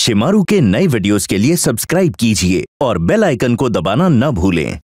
शिमारू के नए वीडियोस के लिए सब्सक्राइब कीजिए और बेल आइकन को दबाना न भूलें।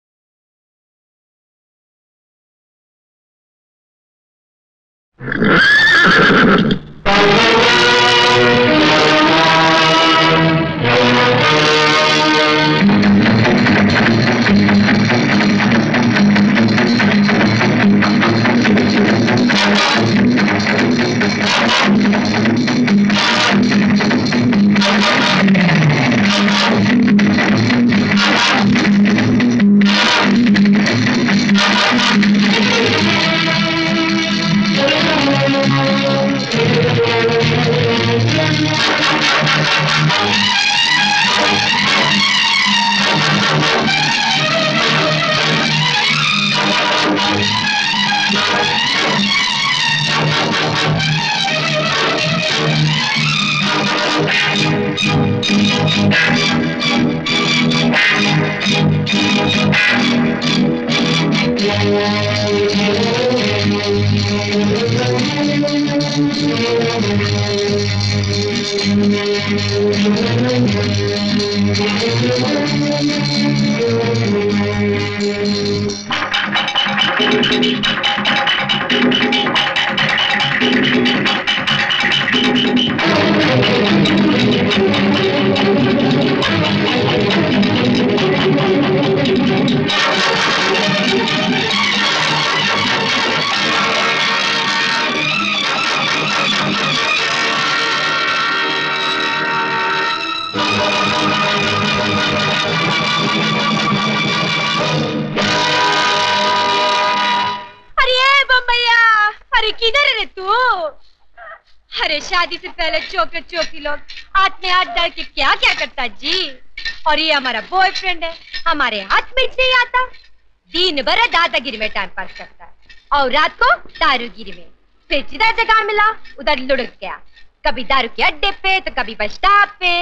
शादी से पहले चौके चौकी लोग हाथ में हाथ डाल के क्या क्या करता जी। और ये हमारा बॉयफ्रेंड है, हमारे हाथ में नहीं आता। दिन भर दादागिरी में टाइम पास करता है और रात को दारूगिरी में। फिर जिधर जगह मिला उधर लुढ़क गया, कभी दारू के अड्डे पे तो कभी बस स्टॉप पे।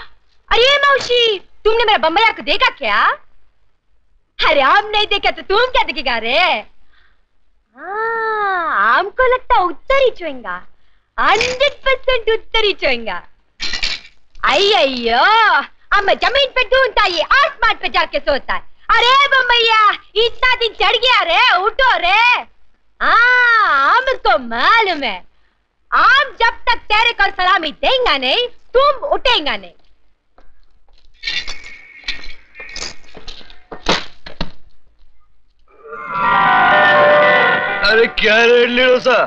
अरे मौसी, तुमने मेरा बम्बैया को देखा क्या? अरे हम नहीं देखा तो तुम क्या देखेगा रे? हाँ, हमको लगता उत्तर ही चुएंगा, 100% उत्तर ही चुएंगा। अయ్యో, हम जमीन पे ढूंढता है, आसमान पे जाके सोता है। अरे बम्बैया, इतना दिन चढ़ गया रे, उठो रे। हाँ, हमको मालूम है, हम जब तक तेरे को सलामी देंगे नहीं, तुम उठेंगे नहीं। अरे क्या रेड लिडोसा?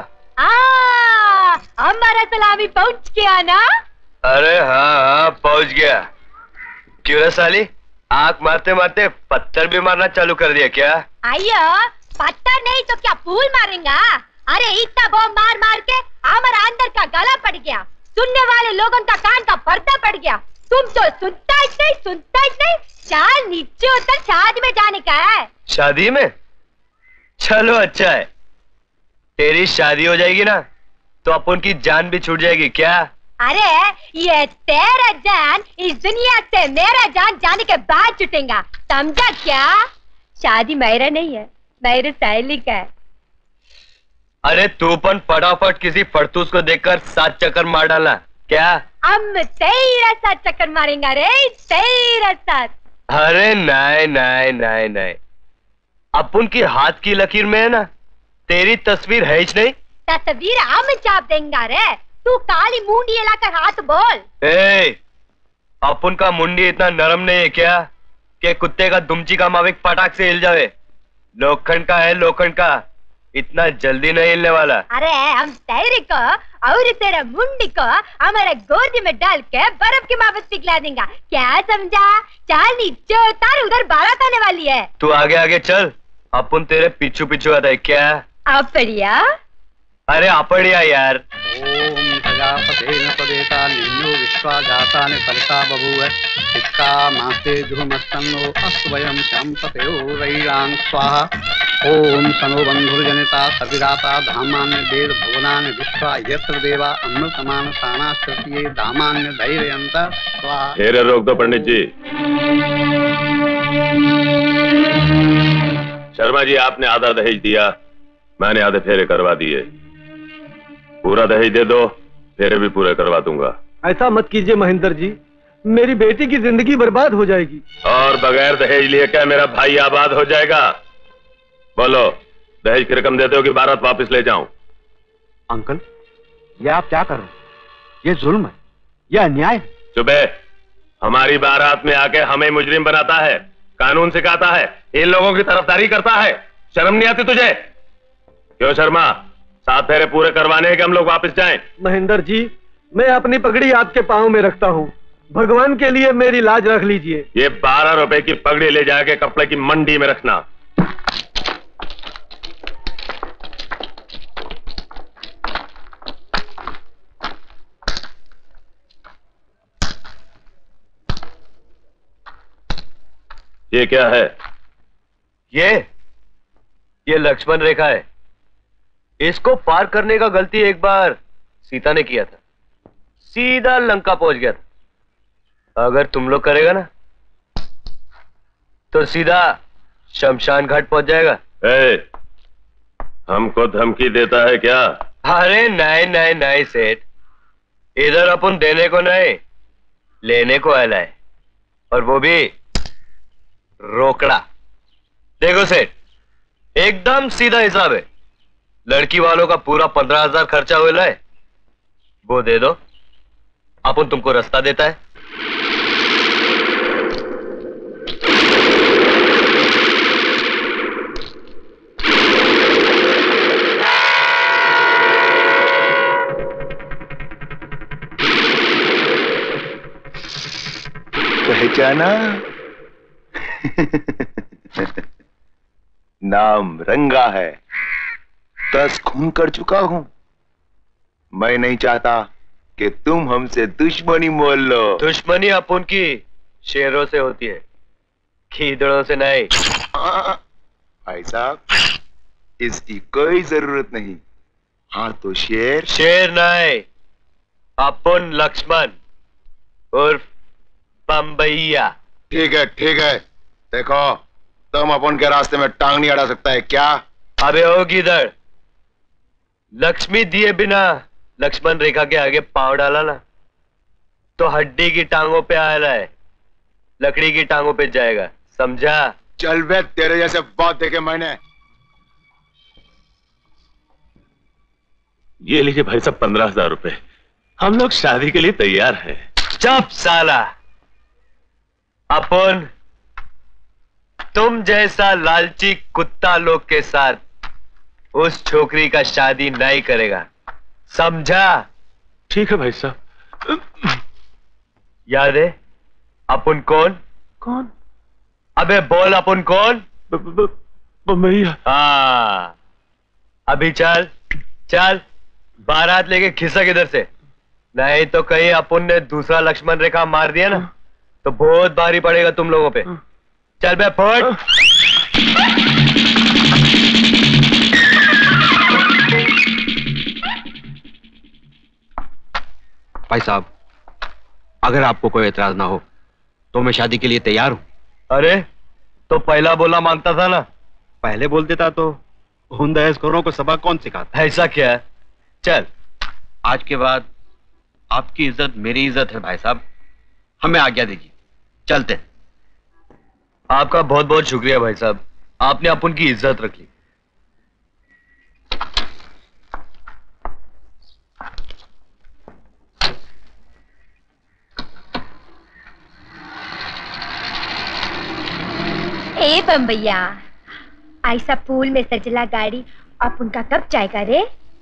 हमारा सलामी पहुंच गया ना? अरे हाँ पहुंच गया। क्यों रे साली, आंख मारते मारते पत्थर भी मारना चालू कर दिया क्या? अयो, पत्थर नहीं तो क्या फूल मारेंगा? अरे इतना बॉम्ब मार मार के हमारा अंदर का गला पड़ गया, सुनने वाले लोगों का कान का पर्दा पड़ गया। तुम तो सुनता ही नहीं। चाल नीचे उतर, शादी में जाने का है। शादी में? चलो अच्छा है, तेरी शादी हो जाएगी ना तो अपन की जान भी छूट जाएगी क्या? अरे ये तेरा जान इस दुनिया से मेरा जान जाने के बाद छूटेगा, समझा क्या? शादी मेरा नहीं है, मेरे सहेली का है। अरे तू पन फटाफट किसी फड़तूस को देखकर 7 चक्कर मार डाला क्या? हम तेरा 7 चक्कर मारेंगे रे, तेरा 7। अरे नहीं, अपन की हाथ की लकीर में है ना, तेरी तस्वीर है ही नहीं। तस्वीर हम छाप देंगे रे, तू काली मुंडी लाकर हाथ बोल। अपन का मुंडी इतना नरम नहीं है क्या कि कुत्ते का दुमची का माविक पटाख से हिल जावे? लोखंड का है, लोखंड का, इतना जल्दी नहीं हिलने वाला। अरे हम तेरे को और तेरा मुंडी को हमारे गोदी में डाल के बर्फ की मावत पिघला देंगे, क्या समझा? चाल नीचे उतार, उधर बारात आने वाली है। तू आगे आगे चल, अपन तेरे पीछू पीछू आता है क्या? आपड़िया? अरे आपड़िया यार। ओम प्रजापतेन पदेता निन्यो विश्वा जातानि परिता बभूव इक्का मासे धुमस्तन्नो अस्वयं शंपतेयो रैलां स्वाहा। ओम सनो बंधुर्जनिता सविदाता धामान्य वेद भुवनानि विश्वा यत्र देवा अमृतमान साना श्रुतिये धामान्य धैर्यंत स्वाहा। घेरे रोक दो पंडित जी। शर्मा जी, आपने आधा दहेज दिया, मैंने आधे फेरे करवा दिए। पूरा दहेज दे दो, फेरे भी पूरे करवा दूंगा। ऐसा मत कीजिए महेंद्र जी, मेरी बेटी की जिंदगी बर्बाद हो जाएगी। और बगैर दहेज लिए क्या मेरा भाई आबाद हो जाएगा? बोलो, दहेज की रकम देते हो कि बारात वापस ले जाऊं? अंकल, ये आप क्या कर रहे हैं? ये जुल्म है, ये अन्याय है। सुबह हमारी बारात में आके हमें मुजरिम बनाता है, कानून सिखाता है, इन लोगों की तरफदारी करता है। शर्म नहीं आती तुझे? क्यों शर्मा? 7 फेरे पूरे करवाने हैं कि हम लोग वापस जाएं? महेंद्र जी, मैं अपनी पगड़ी आपके पांव में रखता हूँ, भगवान के लिए मेरी लाज रख लीजिए। ये 12 रुपए की पगड़ी ले जाके कपड़े की मंडी में रखना। ये क्या है? ये लक्ष्मण रेखा है। इसको पार करने का गलती एक बार सीता ने किया था, सीधा लंका पहुंच गया था। अगर तुम लोग करेगा ना तो सीधा शमशान घाट पहुंच जाएगा। हमको धमकी देता है क्या? अरे नहीं नहीं नहीं सेठ, इधर अपन देने को नहीं लेने को आया है, और वो भी रोकड़ा। देखो सेठ, एकदम सीधा हिसाब है। लड़की वालों का पूरा 15,000 खर्चा हुआ है, वो दे दो, अपन तुमको रास्ता देता है। पहचाना? नाम रंगा है, 10 खून कर चुका हूं। मैं नहीं चाहता कि तुम हमसे दुश्मनी मोल लो। दुश्मनी अपन की शेरों से होती है, खीदड़ों से नहीं। भाई साहब, इसकी कोई जरूरत नहीं। हाँ तो शेर नहीं, अपन लक्ष्मण उर्फ बम्बैया। ठीक है। देखो, तुम अपन के रास्ते में टांग नहीं अड़ा सकता है क्या? अबे ओ गिदड़, लक्ष्मी दिए बिना लक्ष्मण रेखा के आगे पांव डाला ना तो हड्डी की टांगों पे आया है, लकड़ी की टांगों पे जाएगा, समझा? चल बे, तेरे जैसे बहुत देखे मैंने। ये लीजिए भाई साहब 15,000 रुपए, हम लोग शादी के लिए तैयार हैं। चुप साला, अपन तुम जैसा लालची कुत्ता लोग के साथ उस छोकरी का शादी नहीं करेगा, समझा? ठीक है भाई साहब। याद है अपन कौन? अबे बोल, अपन कौन? बम्बैया। हाँ, अभी चल बारात लेके खिसक इधर से, नहीं तो कहीं अपन ने दूसरा लक्ष्मण रेखा मार दिया ना तो बहुत भारी पड़ेगा तुम लोगों पे। चल बे फट। भाई साहब, अगर आपको कोई एतराज ना हो तो मैं शादी के लिए तैयार हूं। अरे तो पहला बोला मांगता था ना? पहले बोल देता तो उन दहेजखोरों को सबक कौन सिखाता? ऐसा क्या है? चल, आज के बाद आपकी इज्जत मेरी इज्जत है भाई साहब, हमें आज्ञा दीजिए, चलते हैं। आपका बहुत बहुत शुक्रिया भाई साहब, आपने अपन की इज्जत रख ली। ए बम्बैया, ऐसा फूल में सजला गाड़ी अपन का कब जाएगा रे?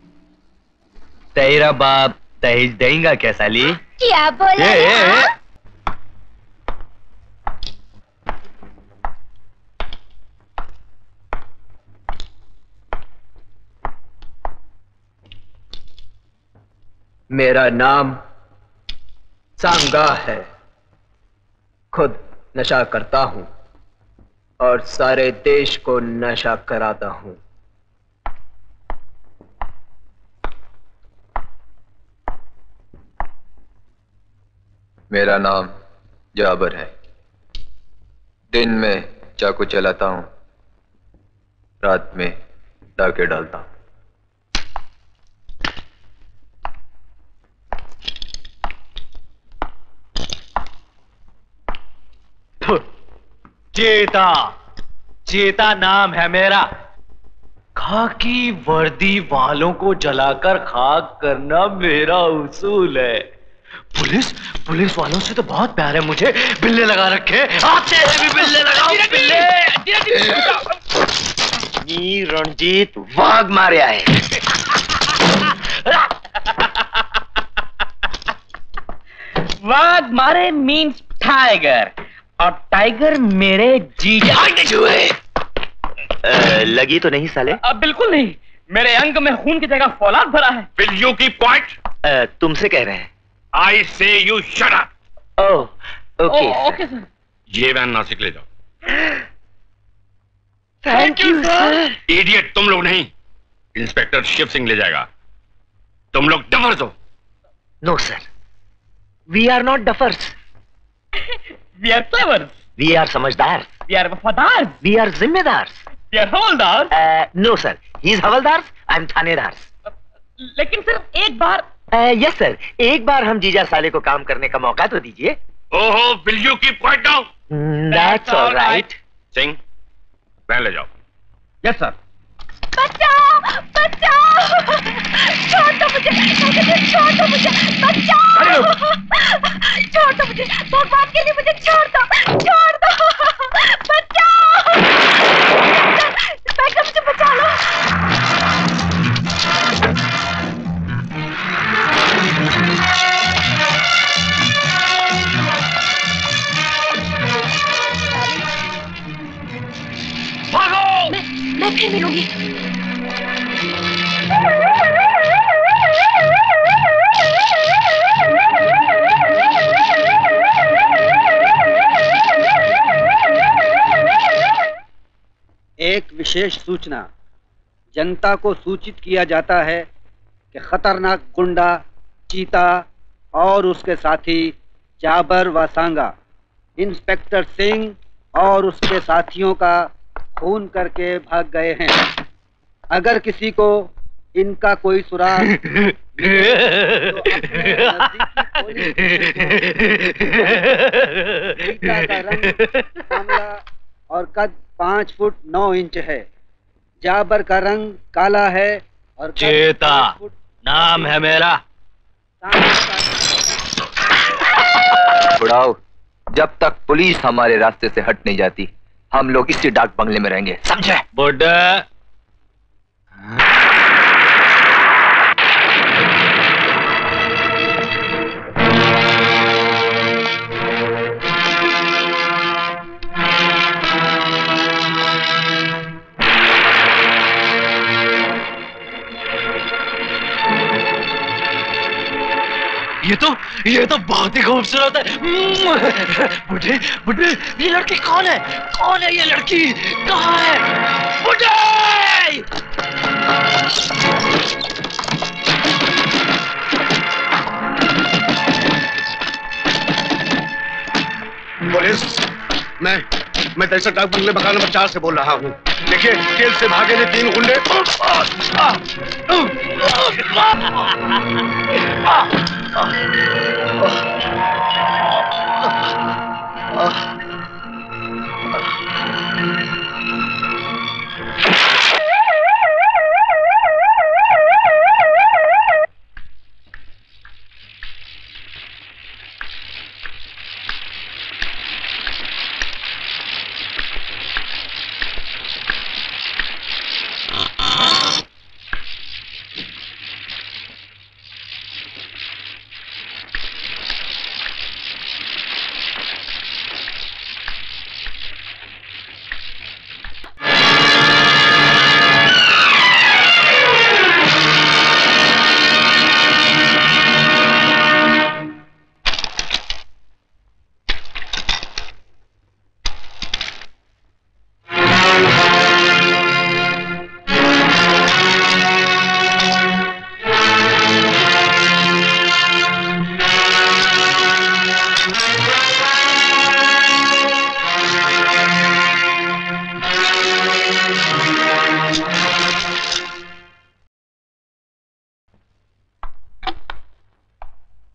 तेरा बाप दहेज देगा क्या साली? क्या बोला? मेरा नाम सांगा है, खुद नशा करता हूं और सारे देश को नशा कराता हूं। मेरा नाम जाबर है, दिन में चाकू चलाता हूं, रात में डाके डालता हूं। चेता, चेता नाम है मेरा। खाकी वर्दी वालों को जलाकर खाक करना मेरा उसूल है। पुलिस पुलिस वालों से तो बहुत प्यार है मुझे। बिल्ले लगा रखे, आते हैं भी बिल्ले लगाओ, बिल्ले। रणजीत वाघ मारे आए। वाघ मारे मीन्स टाइगर, और टाइगर मेरे जीजा। लगी तो नहीं साले? बिल्कुल नहीं, मेरे अंग में खून की जगह फौलाद भरा है। Will you keep quiet? तुमसे कह रहे हैं। I say you shut up. Okay okay sir. ये वैन नासिक ले जाओ। Thank you sir. इडियट तुम लोग नहीं, इंस्पेक्टर शिव सिंह ले जाएगा। तुम लोग डफर्स हो। No sir, we are not duffers. We are clever. We are समझदार। वी आर वफादार। वी आर जिम्मेदार। वी आर हवलदार। नो सर, ही इज हवलदार, आई एम थानेदार। लेकिन सर एक बार। यस सर, एक बार हम जीजा साले को काम करने का मौका तो दीजिए। ओहो, will you keep quiet now? That's alright. Singh, van ले जाओ। Yes sir. बचाओ बचाओ, छोड़ दो मुझे, छोड़ दो मुझे, बचाओ, छोड़ दो मुझे, भगवान के लिए मुझे छोड़ दो, बचाओ, मुझे बचा लो। भागो! मैं फिर मिलूंगी। एक विशेष सूचना, जनता को सूचित किया जाता है कि खतरनाक गुंडा चीता और उसके साथी जाबर व सांगा इंस्पेक्टर सिंह और उसके साथियों का खून करके भाग गए हैं। अगर किसी को इनका कोई सुराग तो चीता का रंग काला और कद 5 फुट 9 इंच है। जाबर का रंग काला है और चेता नाम है मेरा। बुढ़ाओ, जब तक पुलिस हमारे रास्ते से हट नहीं जाती हम लोग इसी डाक बंगले में रहेंगे, समझे? बुड्ढा ये तो बहुत ही खूबसूरत है। बुढ़े बुढ़े, ये लड़की कौन है? कौन है ये लड़की? कहाँ है? बुढ़े! पुलिस, मैं दहशत डाक बंगले मकान नंबर 4 से बोल रहा हूँ। देखिए, जेल से भागे ने 3 गुंडे।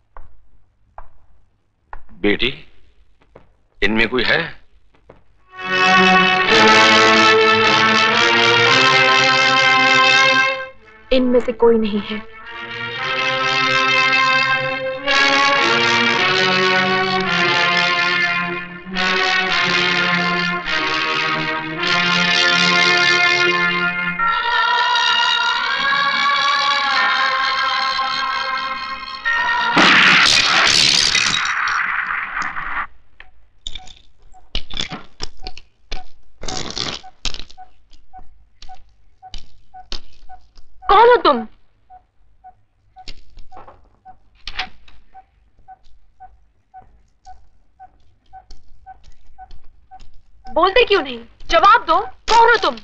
बेटी, इनमें कोई है? इनमें से कोई नहीं है। कौन हो तुम? बोलते क्यों नहीं? जवाब दो, कौन हो तुम?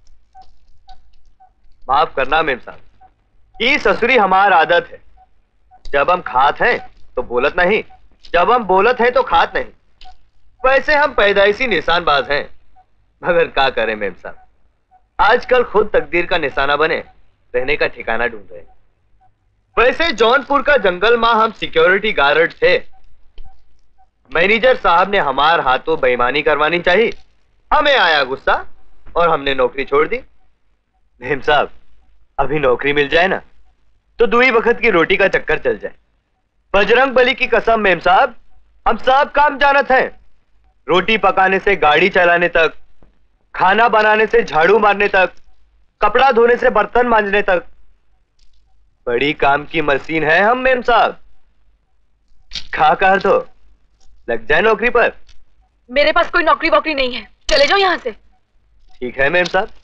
माफ करना मेम साहब, ये ससुरी हमार आदत है। जब हम खात हैं तो बोलत नहीं, जब हम बोलत हैं तो खात नहीं। वैसे हम पैदाइशी निशानबाज हैं, मगर क्या करें मेम साहब, आजकल खुद तकदीर का निशाना बने रहने का ठिकाना ढूंढ रहे हैं। वैसे जौनपुर का जंगल में हम सिक्योरिटी गार्ड थे। मैनेजर साहब ने हमार हाथों बेईमानी करवानी चाहिए, हमें आया गुस्सा और हमने नौकरी छोड़ दी। मेम साहब, अभी नौकरी मिल जाए ना तो दुई वक्त की रोटी का चक्कर चल जाए। बजरंग बली की कसम मेम साहब, हम सब काम जानत हैं, रोटी पकाने से गाड़ी चलाने तक, खाना बनाने से झाड़ू मारने तक, कपड़ा धोने से बर्तन मांजने तक। बड़ी काम की मशीन है हम मेम साहब। खा कर तो लग जाए नौकरी पर। मेरे पास कोई नौकरी वोकरी नहीं है, चले जाओ यहाँ से। ठीक है मेम साहब।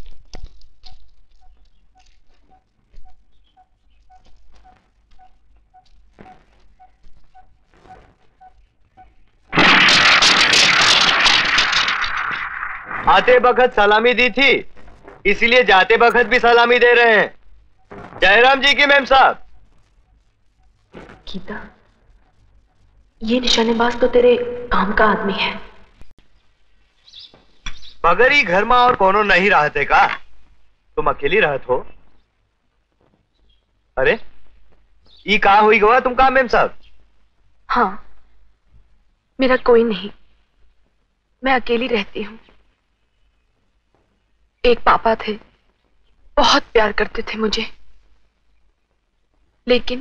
आते वक्त सलामी दी थी, इसलिए जाते वक्त भी सलामी दे रहे हैं। जयराम जी की मेम साहब। गीता, ये निशानेबाज तो तेरे काम का आदमी है। मगर ही घर में और कोनो नहीं रहते का? तुम अकेली रहत हो? अरे ये कहा हुई गवा तुम कहा मेम साहब? हाँ, मेरा कोई नहीं, मैं अकेली रहती हूँ। एक पापा थे, बहुत प्यार करते थे मुझे, लेकिन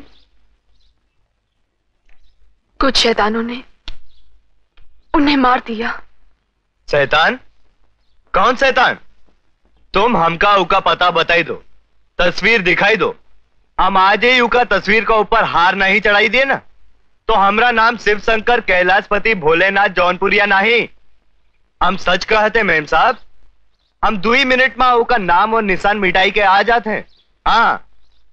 कुछ शैतानों ने उन्हें मार दिया। शैतान? कौन शैतान? तुम हमका उका पता बताई दो, तस्वीर दिखाई दो। हम आज ही उका तस्वीर का ऊपर हार नहीं चढ़ाई दिए ना तो हमरा नाम शिव शंकर कैलाशपति भोलेनाथ जौनपुरिया नहीं। हम सच कहते मेम साहब, हम 2 मिनट में उका नाम और निशान मिटाई के आ जाते हैं। हाँ,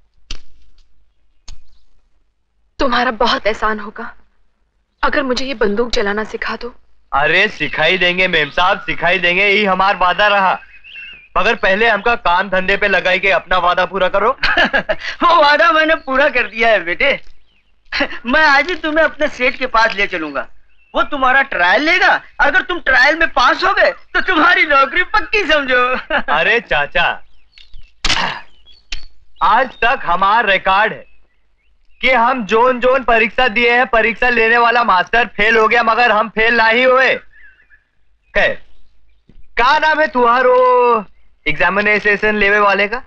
तुम्हारा बहुत एहसान होगा अगर मुझे ये बंदूक चलाना सिखा दो। अरे सिखाई देंगे मेम साहब, सिखाई देंगे, यही हमारा वादा रहा। मगर पहले हमका काम धंधे पे लगाई के अपना वादा पूरा करो। वो वादा मैंने पूरा कर दिया है बेटे। मैं आज ही तुम्हें अपने सेठ के पास ले चलूंगा, वो तुम्हारा ट्रायल लेगा। अगर तुम ट्रायल में पास हो गए तो तुम्हारी नौकरी पक्की समझो। अरे चाचा, आज तक हमारा रिकॉर्ड है कि हम जोन जोन परीक्षा दिए हैं, परीक्षा लेने वाला मास्टर फेल हो गया मगर हम फेल नहीं हुए। क्या नाम है तुम्हारो एग्जामिनेशन लेवे वाले का?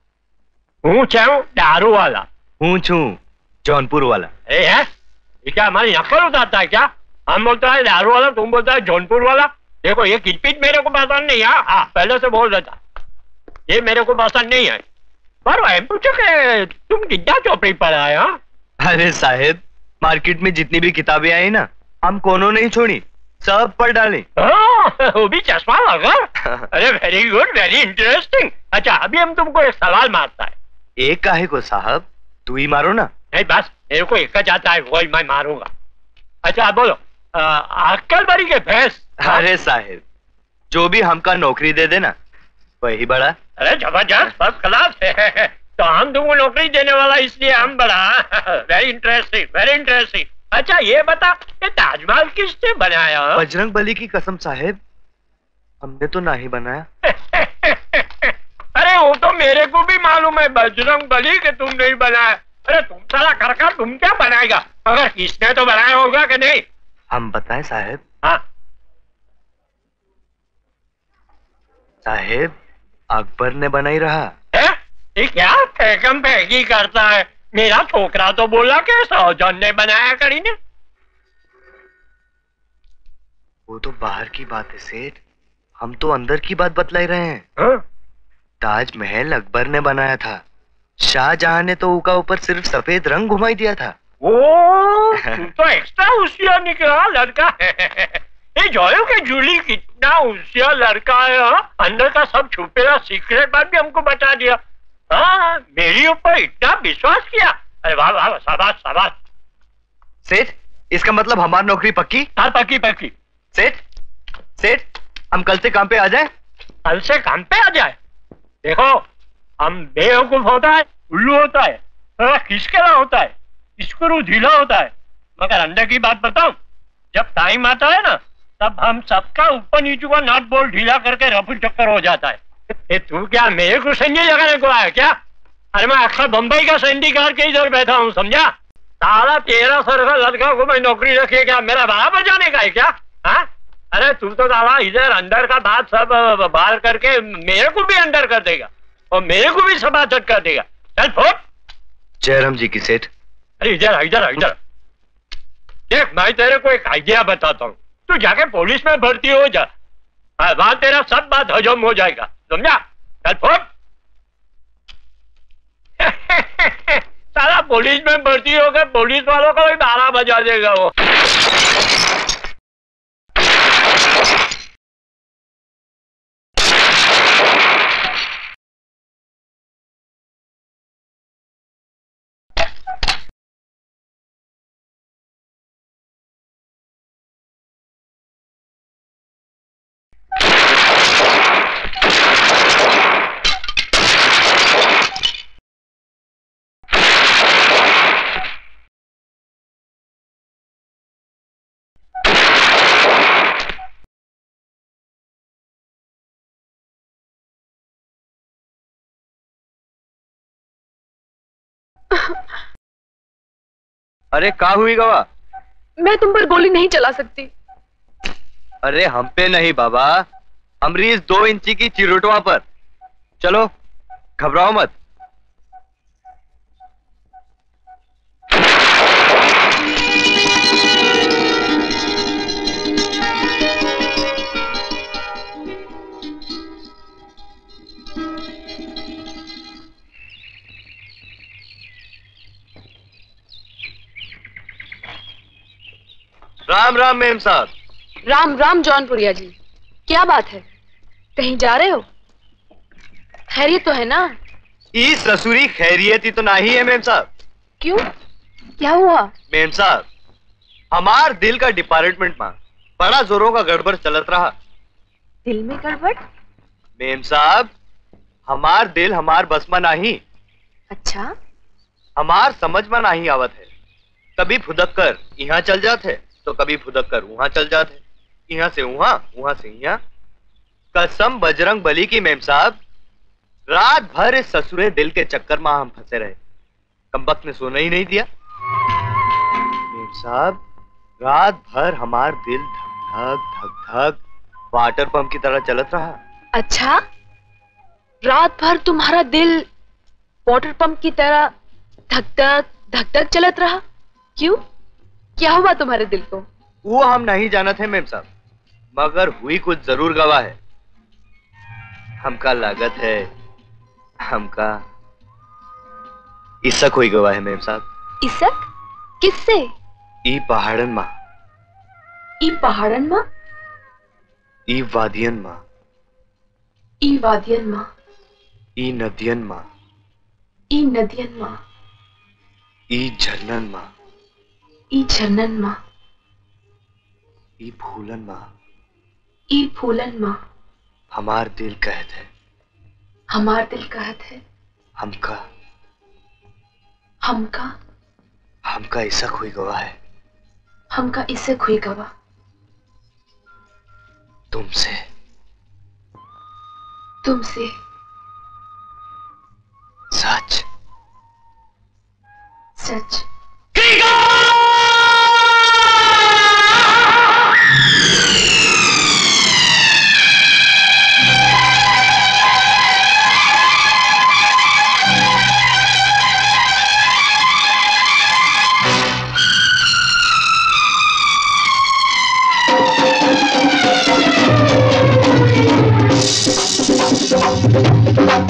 दारू वाला। जौनपुर वाला। ये क्या हमारी नकल उतारता है क्या? हम बोलता है दारू वाला, तुम बोलता है जौनपुर वाला। देखो ये किटपीट मेरे को पसंद नहीं है। पहले से बोल देता, ये मेरे को पसंद नहीं है। पर पूछो कि तुम कितना चौपड़ी पर आए? अरे साहेब, मार्केट में जितनी भी किताबें आई ना हम कोनो नहीं छोड़ी, सब पढ़ डाली। वो भी चश्मा लगा। अरे वेरी गुड, वेरी इंटरेस्टिंग। अच्छा अभी हम तुमको एक सवाल मारता है। एक काहे को साहब, तू ही मारो ना। नहीं बस मेरे को एक जाता है, वही मैं मारूंगा। अच्छा बोलो, अक्कल बड़ी के भैंस। अरे साहेब, जो भी हमका नौकरी दे देना वही बड़ा। अरे जबरदस्त, फर्स्ट क्लास है। तो हम तुमको नौकरी देने वाला इसलिए हम बड़ा। Very interesting, very interesting. अच्छा ये बता, ये ताजमहल किसने बनाया? बजरंग बली की कसम साहेब, हमने तो नहीं बनाया। अरे वो तो मेरे को भी मालूम है बजरंग बली के तुम नहीं बनाया। अरे तुम साला कर तुम क्या बनाएगा, मगर किसने तो बनाया होगा कि नहीं? हम बताएं साहेब? हाँ साहेब अकबर ने बनाई रहा है? ये क्या फेंकम फेंकी करता है? मेरा छोकरा तो बोला कि सौजन ने बनाया करी ने। वो तो बाहर की बात है सेठ, हम तो अंदर की बात बतलाई रहे हैं। ताजमहल अकबर ने बनाया था, शाहजहां ने तो उसका ऊपर सिर्फ सफेद रंग घुमाई दिया था। ओ, तू तो एक्स्ट्रा होशियार निकला लड़का है। ये जोयो के जूली कितना होशियार लड़का है। अंदर का सब छुपेला सीक्रेट बात भी हमको बता दिया। हाँ, मेरी ऊपर इतना विश्वास किया। अरे वाह वाह, शाबाश शाबाश। सेठ, इसका मतलब हमारी नौकरी पक्की? हाँ पक्की पक्की। सेठ, हम कल से काम पे आ जाए? कल से काम पे आ जाए? देखो, हम बेवकूफ होता है, उल्लू होता है, थोड़ा खिसकेला होता है, स्क्रू ढीला होता है, मगर अंदर की बात बताऊं, जब टाइम आता है ना, तब हम सबका ऊपर नीचे का नट बोल्ट ढीला करके रफू चक्कर हो जाता है। ये तू क्या मेरे को संडी लगाने को आया क्या? अरे मैं अक्सर बंबई का संडी कार के इधर बैठा हूँ, समझा? साला 13 साल का लड़का को मैं नौकरी रखी, क्या मेरा बराबर जाने का है क्या? हाँ, अरे तू तो साला इधर अंदर का बात सब बाहर करके मेरे को भी अंदर कर देगा और मेरे को भी सबाचट कर देगा। चल फोट। जयराम जी की सेठ। अरे इधर इधर इधर देख, मैं तेरे को एक आइडिया बताता हूँ, तू जाके पुलिस में भर्ती हो जा, वहां तेरा सब बात हजम हो जाएगा, समझा? चल फोट। साला पुलिस में भर्ती हो गए, पुलिस वालों को भी 12 बजा देगा वो। अरे का हुई गवा? मैं तुम पर गोली नहीं चला सकती। अरे हम पे नहीं बाबा, हमरी इस 2 इंची की चिरोटवा पर। चलो घबराओ मत। राम राम मेम साहब। राम राम जौनपुरिया जी, क्या बात है, कहीं जा रहे हो? खैरियत तो है ना? ई ससुरी खैरियत ही तो नहीं है मेम साहब। क्यों, क्या हुआ? मेम साहब, हमार दिल का डिपार्टमेंट में बड़ा जोरों का गड़बड़ चलत रहा। दिल में गड़बड़? मेम साहब, हमार दिल हमार बस में नहीं। अच्छा? हमार समझ में नहीं आवत है, कभी फुदक कर यहाँ चल जाते तो कभी फुदक कर वहां चल जाते, यहाँ से वहां, वहां से यहाँ। कसम बजरंग बली की मेम साहब, रात भर इस ससुरे दिल के चक्कर में हम फंसे रहे, कमबख्त ने सोना ही नहीं दिया। मेम साहब, रात भर हमार दिल धक धक धक धक वाटर पंप की तरह चलत रहा। अच्छा, रात भर तुम्हारा दिल वाटर पंप की तरह धक धक चलत रहा? क्यों, क्या हुआ तुम्हारे दिल को? वो हम नहीं जानते हैं मेम साहब, मगर हुई कुछ जरूर गवाह है। हमका लागत है, हमका इसक हुई गवाह है मेम साहब। इसक? किससे? ई पहाड़न माँ। ई पहाड़न माँ? ई वादियन माँ। ई वादियन माँ। ई नदियन माँ। ई नदियन माँ। ई झरनन माँ। ई झरनन माँ। ई फूलन माँ। ई फूलन माँ। हमार दिल कहत है, हमार दिल कहत है, हमका हमका हमका इसक हुई गवाह है, हमका इसक हुई गवाह तुमसे तुमसे सच सच।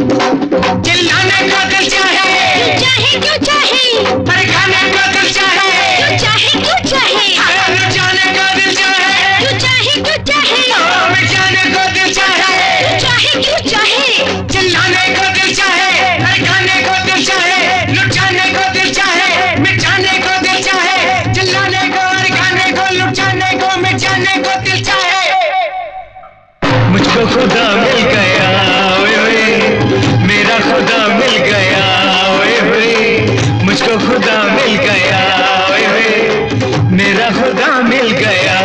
चिल्लाने को दिल चाहे, क्यों चाहे, अरे खाने को दिल चाहे, क्यों चाहे, अरे जाने को दिल चाहे, मिट जाने को दिल चाहे, क्यों चाहे, चिल्लाने को दिल चाहे, अरे खाने को दिल चाहे, लुट जाने को दिल चाहे, मिट जाने को दिल चाहे, चिल्लाने को, अरे खाने को, लुट जाने को, मिट जाने को दिल चाहे। मुझको खुदा मिल गया, ओए ओए, मेरा खुदा मिल गया, ओए ओए, मुझको खुदा मिल गया, ओए ओए, मेरा खुदा मिल गया।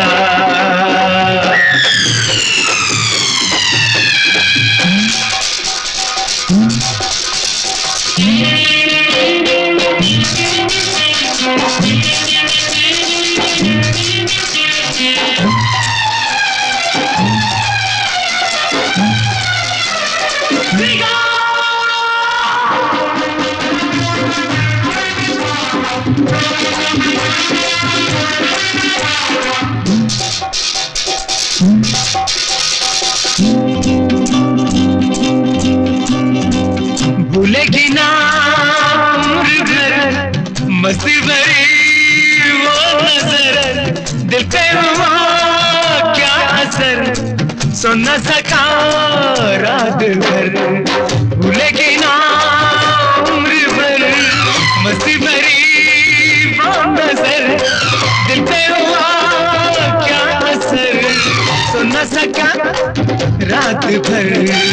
भूलेगी ना उम्र भर मस्ती भरी वो नजर, दिल पे हुआ क्या असर, सो न सका रात भर। भूलेगी ना उम्र भर मस्ती भरी वो नजर, दिल पे हुआ क्या असर, सो न सका रात भर।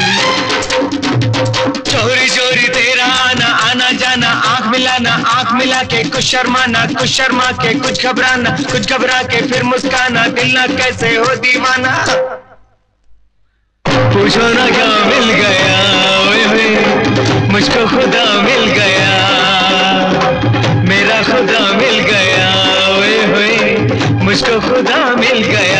चोरी चोरी तेरा आना आना जाना, आंख मिला के कुछ शर्मा के कुछ घबरा के फिर मुस्काना, दिल ना कैसे हो दीवाना। पूछो ना क्या मिल गया, ओए ओए, मुझको खुदा मिल गया, मेरा खुदा मिल गया, ओए ओए, मुझको खुदा मिल गया।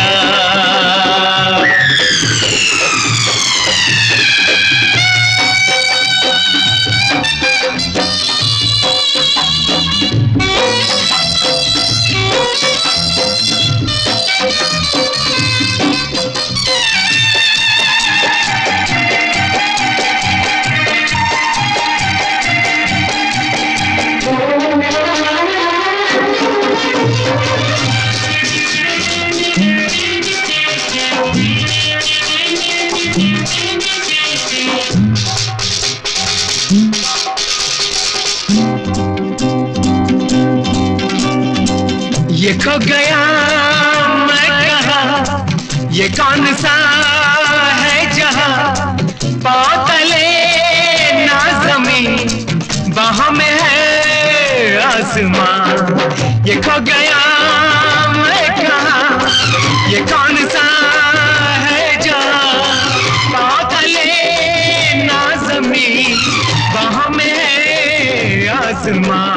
ये खो गया मैं कहा, ये कौन सा है जहां, पाँव तले ना जमीन, बाहों में है आसमां। ये खो गया मैं कहा, ये कौन सा है जहां, पाँव तले ना जमीन, बाहों में है आसमां।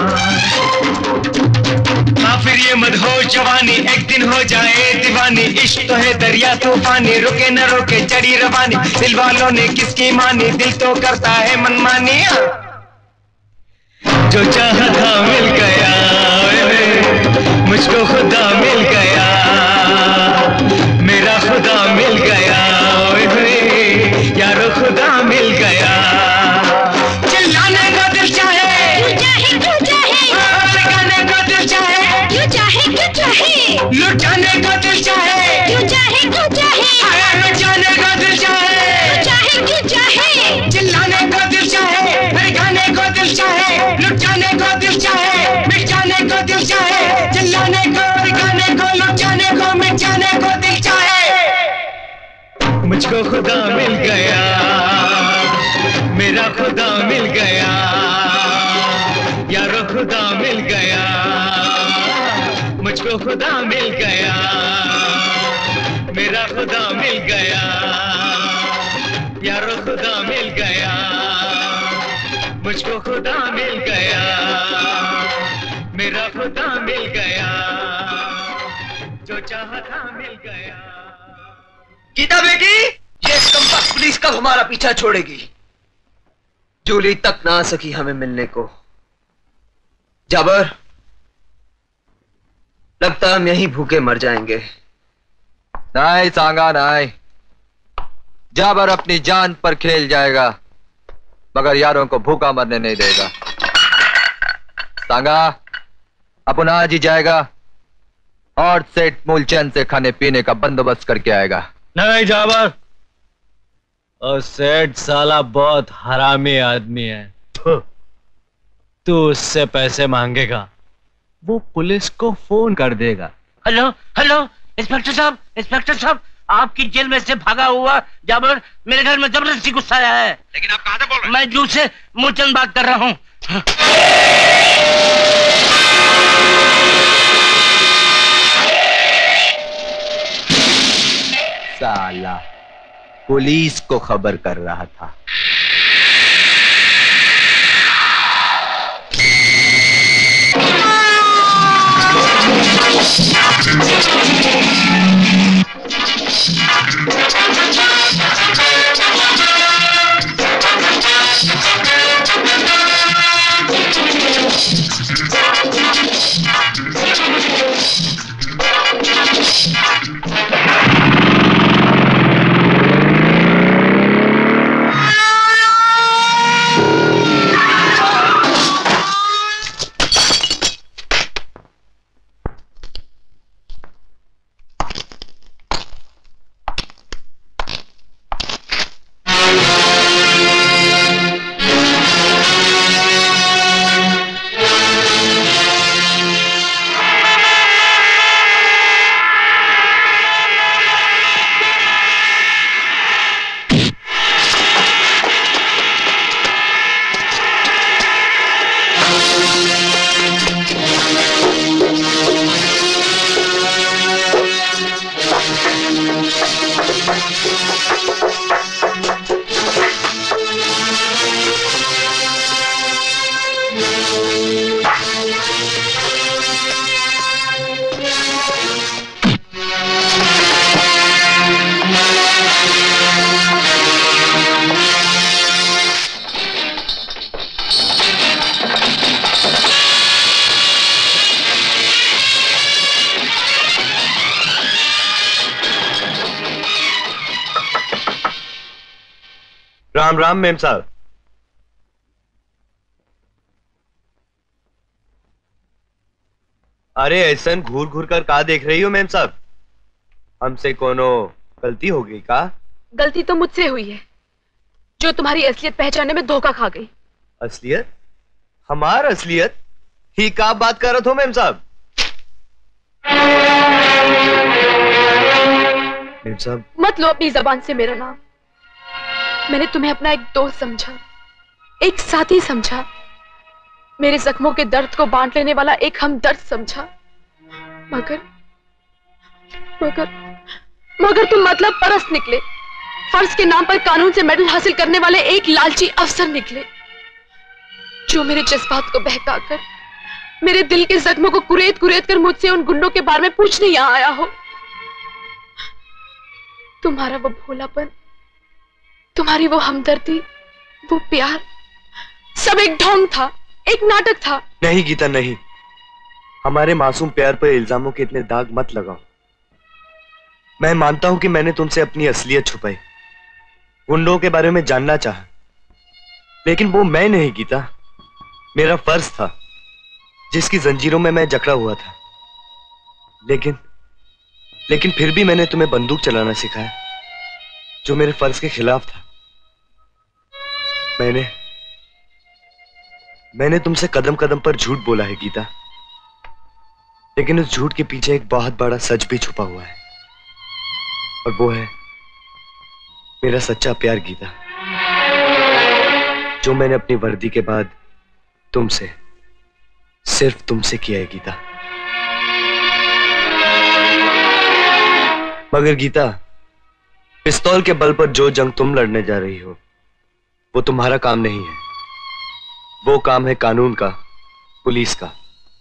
फिर ये मदहोश जवानी एक दिन हो जाए दीवानी, इश्क तो है दरिया तूफानी, रुके न रोके चढ़ी रवानी, दिल वालों ने किसकी मानी, दिल तो करता है मनमानी। जो चाहा था मिल गया, मुझको खुदा मिल गया, मेरा खुदा मिल गया, यारो खुदा मिल गया। चिल्लाने को दिल चाहे, क्यों चाहे, लगाने को दिल चाहे, क्यों चाहे, लुट जाने को दिल चाहे, क्यों चाहे, मिट जाने को दिल चाहे, क्यों चाहे, चिल्लाने को दिल चाहे, गाने को दिल चाहे, लुट जाने को दिल चाहे, मिट जाने को दिल चाहे, चिल्लाने को, गाने को, लुट जाने को, मिट जाने को दिल चाहे। मुझको खुदा मिल गया, मेरा खुदा मिल गया, यारो खुदा मिल गया, मुझको खुदा मिल गया, मेरा खुदा मिल गया, यारो खुदा मिल गया, मुझको खुदा मिल गया, मेरा खुदा मिल गया, जो चाहा था मिल गया। गीता बेटी, ये कंपस पुलिस कब हमारा पीछा छोड़ेगी? जूली तक ना आ सकी हमें मिलने को। जाबर, लगता हम यहीं भूखे मर जाएंगे। नहीं सांगा नहीं, जाबर अपनी जान पर खेल जाएगा। मगर यारों को भूखा मरने नहीं देगा। सांगा अपन आज ही जाएगा और सेठ मूलचंद से खाने पीने का बंदोबस्त करके आएगा। नहीं जाबर, और सेठ साला बहुत हरामी आदमी है। तू उससे पैसे मांगेगा, वो पुलिस को फोन कर देगा। हेलो हेलो इंस्पेक्टर साहब, आपकी जेल में से भागा हुआ जाबर मेरे घर में जबरदस्ती घुस आया है। लेकिन आप कहां से बोल रहे हैं? मैं जू से मूलचंद बात कर रहा हूँ। साला पुलिस को खबर कर रहा था। राम राम मेम साहब। अरे ऐसा घूर घूर कर कहा देख रही हो मेम साहब? हमसे कोनो गलती हो गई का? गलती तो मुझसे हुई है, जो तुम्हारी असलियत पहचानने में धोखा खा गई। असलियत? हमार असलियत? ही का बात कर रहे हो मेम साहब? मेम साहब मत लो अपनी जबान से मेरा नाम। मैंने तुम्हें अपना एक दोस्त समझा, एक साथी समझा, मेरे जख्मों के दर्द को बांट लेने वाला एक हमदर्द समझा। मगर मगर मगर तुम मतलब परस्त निकले। फर्ज के नाम पर कानून से मेडल हासिल करने वाले एक लालची अफसर निकले, जो मेरे जज्बात को बहकाकर, मेरे दिल के जख्मों को कुरेद कुरेद कर मुझसे उन गुंडों के बारे में पूछने यहां आया हो। तुम्हारा वो भोलापन, तुम्हारी वो हमदर्दी, वो प्यार, सब एक ढोंग था, एक नाटक था। नहीं गीता नहीं, हमारे मासूम प्यार पर इल्जामों के इतने दाग मत लगाओ। मैं मानता हूं कि मैंने तुमसे अपनी असलियत छुपाई, गुंडों के बारे में जानना चाहा, लेकिन वो मैं नहीं गीता, मेरा फर्ज था जिसकी जंजीरों में मैं जकड़ा हुआ था। लेकिन फिर भी मैंने तुम्हें बंदूक चलाना सिखाया, जो मेरे फर्ज के खिलाफ था। मैंने तुमसे कदम कदम पर झूठ बोला है गीता, लेकिन उस झूठ के पीछे एक बहुत बड़ा सच भी छुपा हुआ है, और वो है मेरा सच्चा प्यार गीता, जो मैंने अपनी वर्दी के बाद तुमसे, सिर्फ तुमसे किया है गीता। मगर गीता, पिस्तौल के बल पर जो जंग तुम लड़ने जा रही हो, वो तुम्हारा काम नहीं है। वो काम है कानून का, पुलिस का।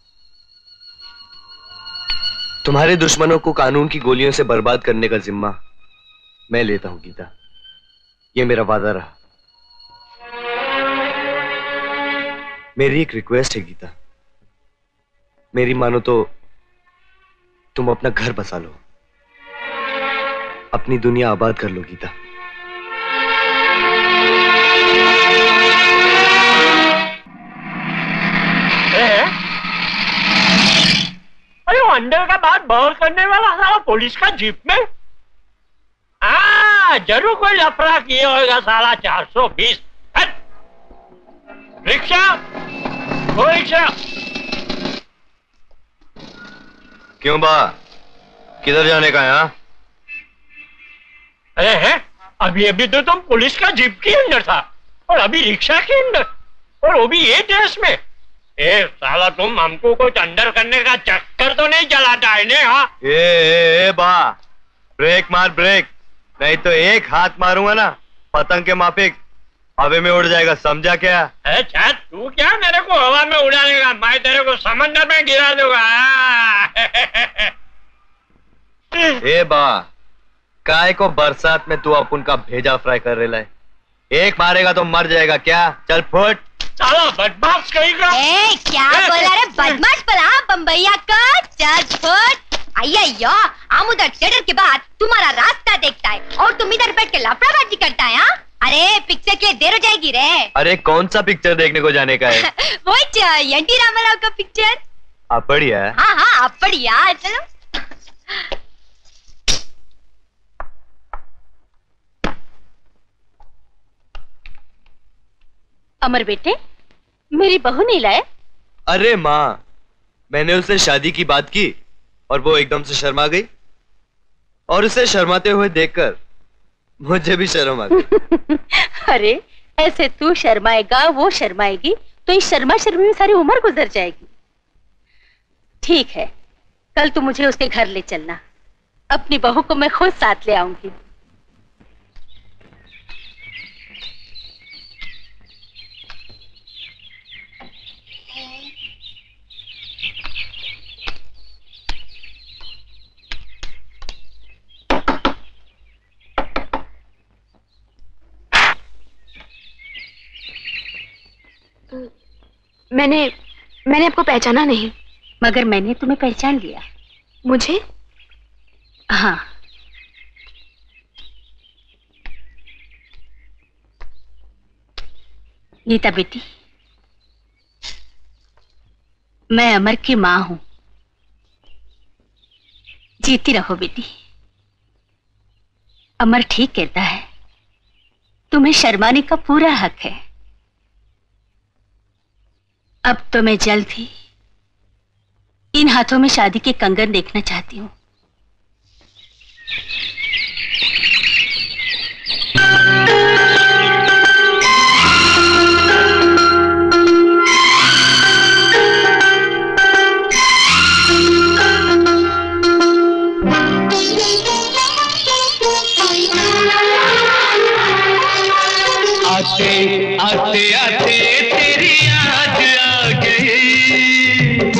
तुम्हारे दुश्मनों को कानून की गोलियों से बर्बाद करने का जिम्मा मैं लेता हूं गीता, ये मेरा वादा रहा। मेरी एक रिक्वेस्ट है गीता, मेरी मानो तो तुम अपना घर बसा लो, अपनी दुनिया आबाद कर लो गीता। अरे वो अंदर का बात बाहर करने वाला साला पुलिस का जीप में। जरूर कोई लफड़ा किए होगा साला 420। रिक्शा, वो रिक्शा। क्यों बा, किधर जाने का है? अरे है, अभी अभी तो तुम पुलिस का जीप के अंदर था और अभी रिक्शा के अंदर, और वो भी ये ड्रेस में। ए साला, तुम हमको कुछ अंदर करने का चक्कर तो नहीं चलाता है ने? हाँ ए बा, ब्रेक मार ब्रेक, नहीं तो एक हाथ मारूंगा ना पतंग के माफिक हवा में उड़ जाएगा, समझा क्या? अच्छा, तू क्या मेरे को हवा में उड़ाएगा? मैं तेरे को समंदर में गिरा दूंगा। ए बा, काय को बरसात में तू अपन का भेजा फ्राई कर रहा है? एक मारेगा तो मर जाएगा क्या? चल फुट। साला बदमाश कहेगा। क्या बोला रे बदमाश पला बम्बैया का? चल फुट। अय्यो, हम उधर थिएटर के बाद तुम्हारा रास्ता देखता है और तुम इधर बैठ के लफड़ाबाजी करता है। हाँ, अरे पिक्चर के लिए देर हो जाएगी रे। अरे कौन सा पिक्चर देखने को जाने का है? वही एन टी रामाराव का पिक्चर। बढ़िया। हाँ हाँ, बढ़िया। चलो। अमर बेटे, मेरी बहू नहीं लाए? अरे माँ, मैंने उससे शादी की बात की और वो एकदम से शर्मा गई, और उसे शर्माते हुए देखकर मुझे भी शर्म आ गई। अरे ऐसे तू शर्माएगा, वो शर्माएगी, तो इस शर्मा शर्मी में सारी उम्र गुजर जाएगी। ठीक है, कल तू मुझे उसके घर ले चलना, अपनी बहू को मैं खुद साथ ले आऊंगी। मैंने आपको पहचाना नहीं। मगर मैंने तुम्हें पहचान लिया। मुझे? हाँ। नीता बेटी, मैं अमर की माँ हूं। जीती रहो बेटी। अमर ठीक कहता है, तुम्हें शर्माने का पूरा हक है। अब तो मैं जल्द ही इन हाथों में शादी के कंगन देखना चाहती हूँ। आते आते आते तेरी याद आ गई,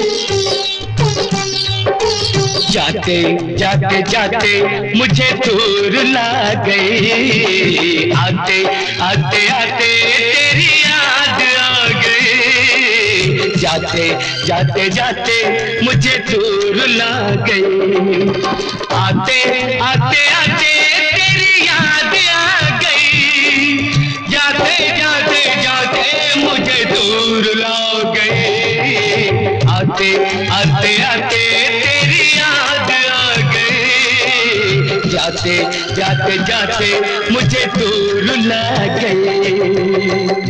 जाते जाते जाते मुझे दूर ला गई। आते आते आते तेरी याद आ गई, जाते जाते जाते मुझे दूर ला गई। आते आते आते तेरी याद आ गई, जाते जाते जाते मुझे दूर ला गई। आते आते आते तेरी याद आ गई, जाते जाते जाते मुझे दूर ला गई।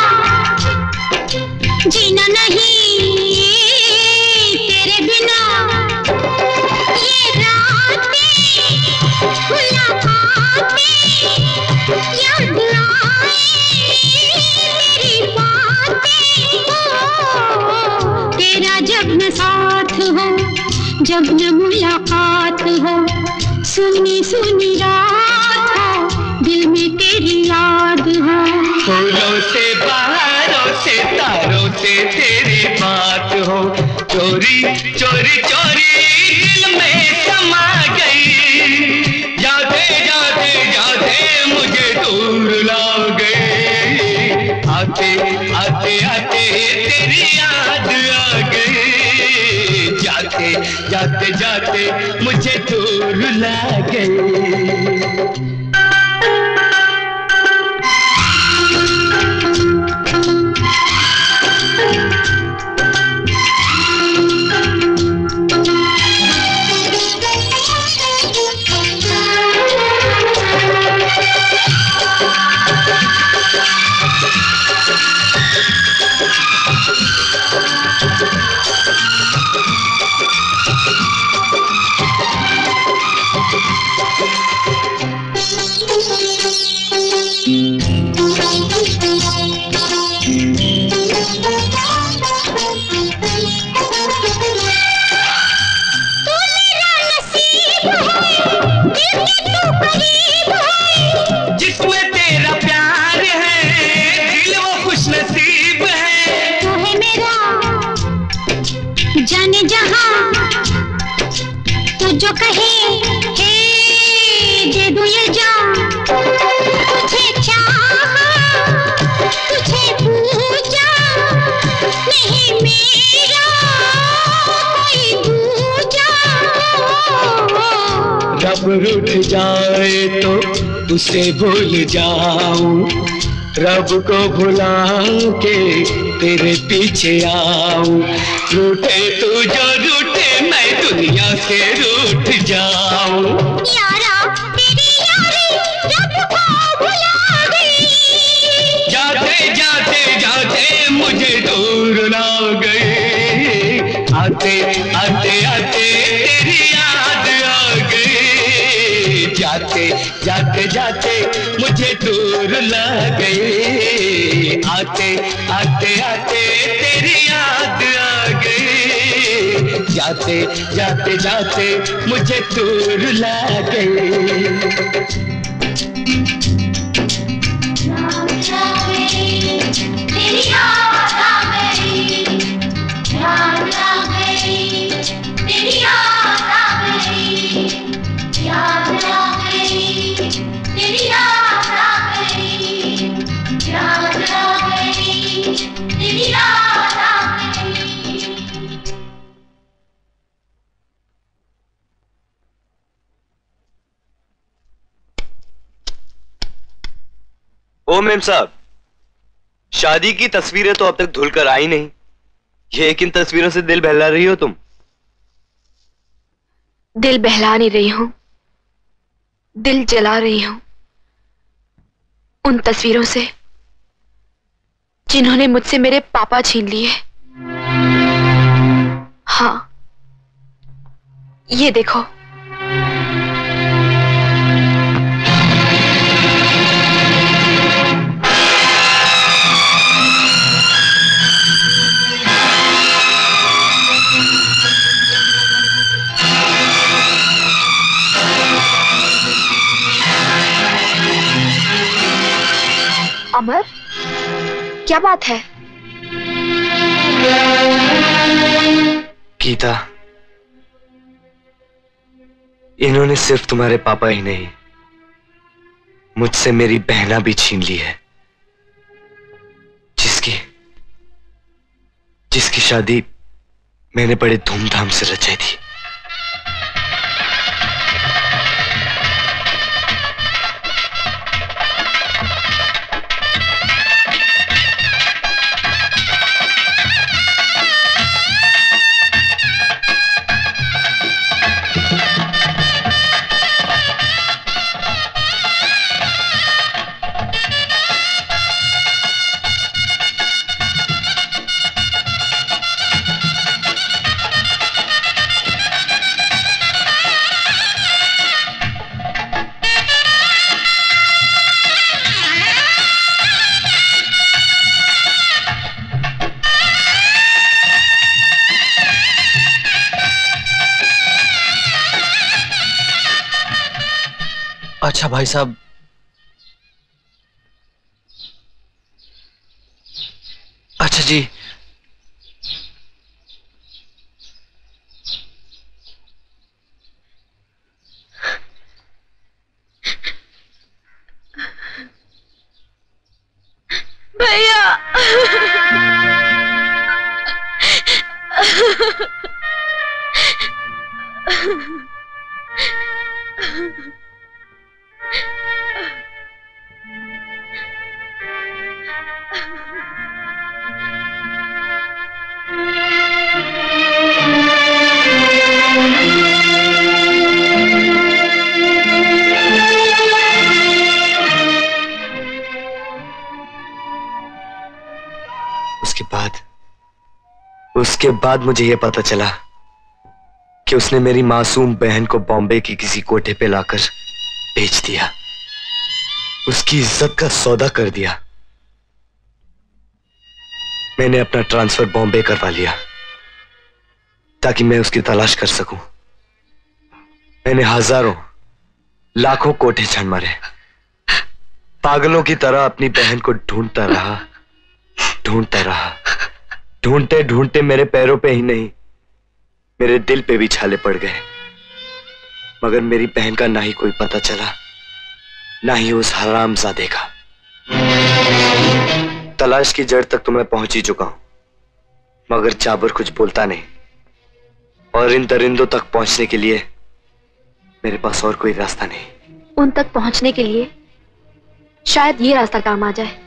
जीना नहीं तेरे बिना। जब न मुलाकात हो, सुनी सुनी रात हो, दिल में तेरी याद हो। फूलों से बहारों से तारों से तेरी बात हो, चोरी चोरी चोरी दिल में समा गई। जाते जाते जाते मुझे दूर ला गई। आते आते आते तेरी याद आ गई। जाते जाते जाते मुझे दूर ला गई। जिसमें तेरा प्यार है दिल वो खुश नसीब है। तू है मेरा जाने जहां, तू जो कहे हे दे दूं ये जान। तुझे चाहा तुझे पूजा, नहीं मेरा कोई दूजा। रब रूठ जाए तो उसे भूल जाऊं, रब को भुला के तेरे पीछे आऊं। रूठे तू जो रूठे मैं दुनिया से रूठ जाऊं। यारा तेरी यारी रब को भुला गई। जाते जाते जाते मुझे दूर ला गई। आते आते आते तेरी याद आ गई। जाते जाते जाते मुझे दूर ला गई। आते आते आते तेरी याद आ गई। जाते जाते जाते मुझे दूर ला गई। तेरी याद आ गई, याद आ गई, तेरी याद आ गई, याद आ गई, तेरी याद आ गई, याद आ गई, तेरी याद आ गई। ओ मेम साहब, शादी की तस्वीरें तो अब तक धुल कर आई नहीं, ये किन तस्वीरों से दिल बहला रही हो तुम? दिल बहला नहीं रही हूं, दिल जला रही हूं उन तस्वीरों से जिन्होंने मुझसे मेरे पापा छीन लिए। हाँ, ये देखो। अमर, क्या बात है? गीता, इन्होंने सिर्फ तुम्हारे पापा ही नहीं, मुझसे मेरी बहना भी छीन ली है, जिसकी शादी मैंने बड़े धूमधाम से रचाई थी। अच्छा भाई साहब, अच्छा जी। भैया उसके बाद मुझे यह पता चला कि उसने मेरी मासूम बहन को बॉम्बे की किसी कोठे पे लाकर बेच दिया, उसकी इज्जत का सौदा कर दिया। मैंने अपना ट्रांसफर बॉम्बे करवा लिया ताकि मैं उसकी तलाश कर सकूं। मैंने हजारों लाखों कोठे छान मारे, पागलों की तरह अपनी बहन को ढूंढता रहा, ढूंढते ढूंढते मेरे पैरों पे ही नहीं मेरे दिल पे भी छाले पड़ गए, मगर मेरी बहन का ना ही कोई पता चला, ना ही उस हरामजादे का। तलाश की जड़ तक तो मैं पहुंच ही चुका हूं, मगर जाबर कुछ बोलता नहीं, और इन दरिंदों तक पहुंचने के लिए मेरे पास और कोई रास्ता नहीं। उन तक पहुंचने के लिए शायद ये रास्ता काम आ जाए।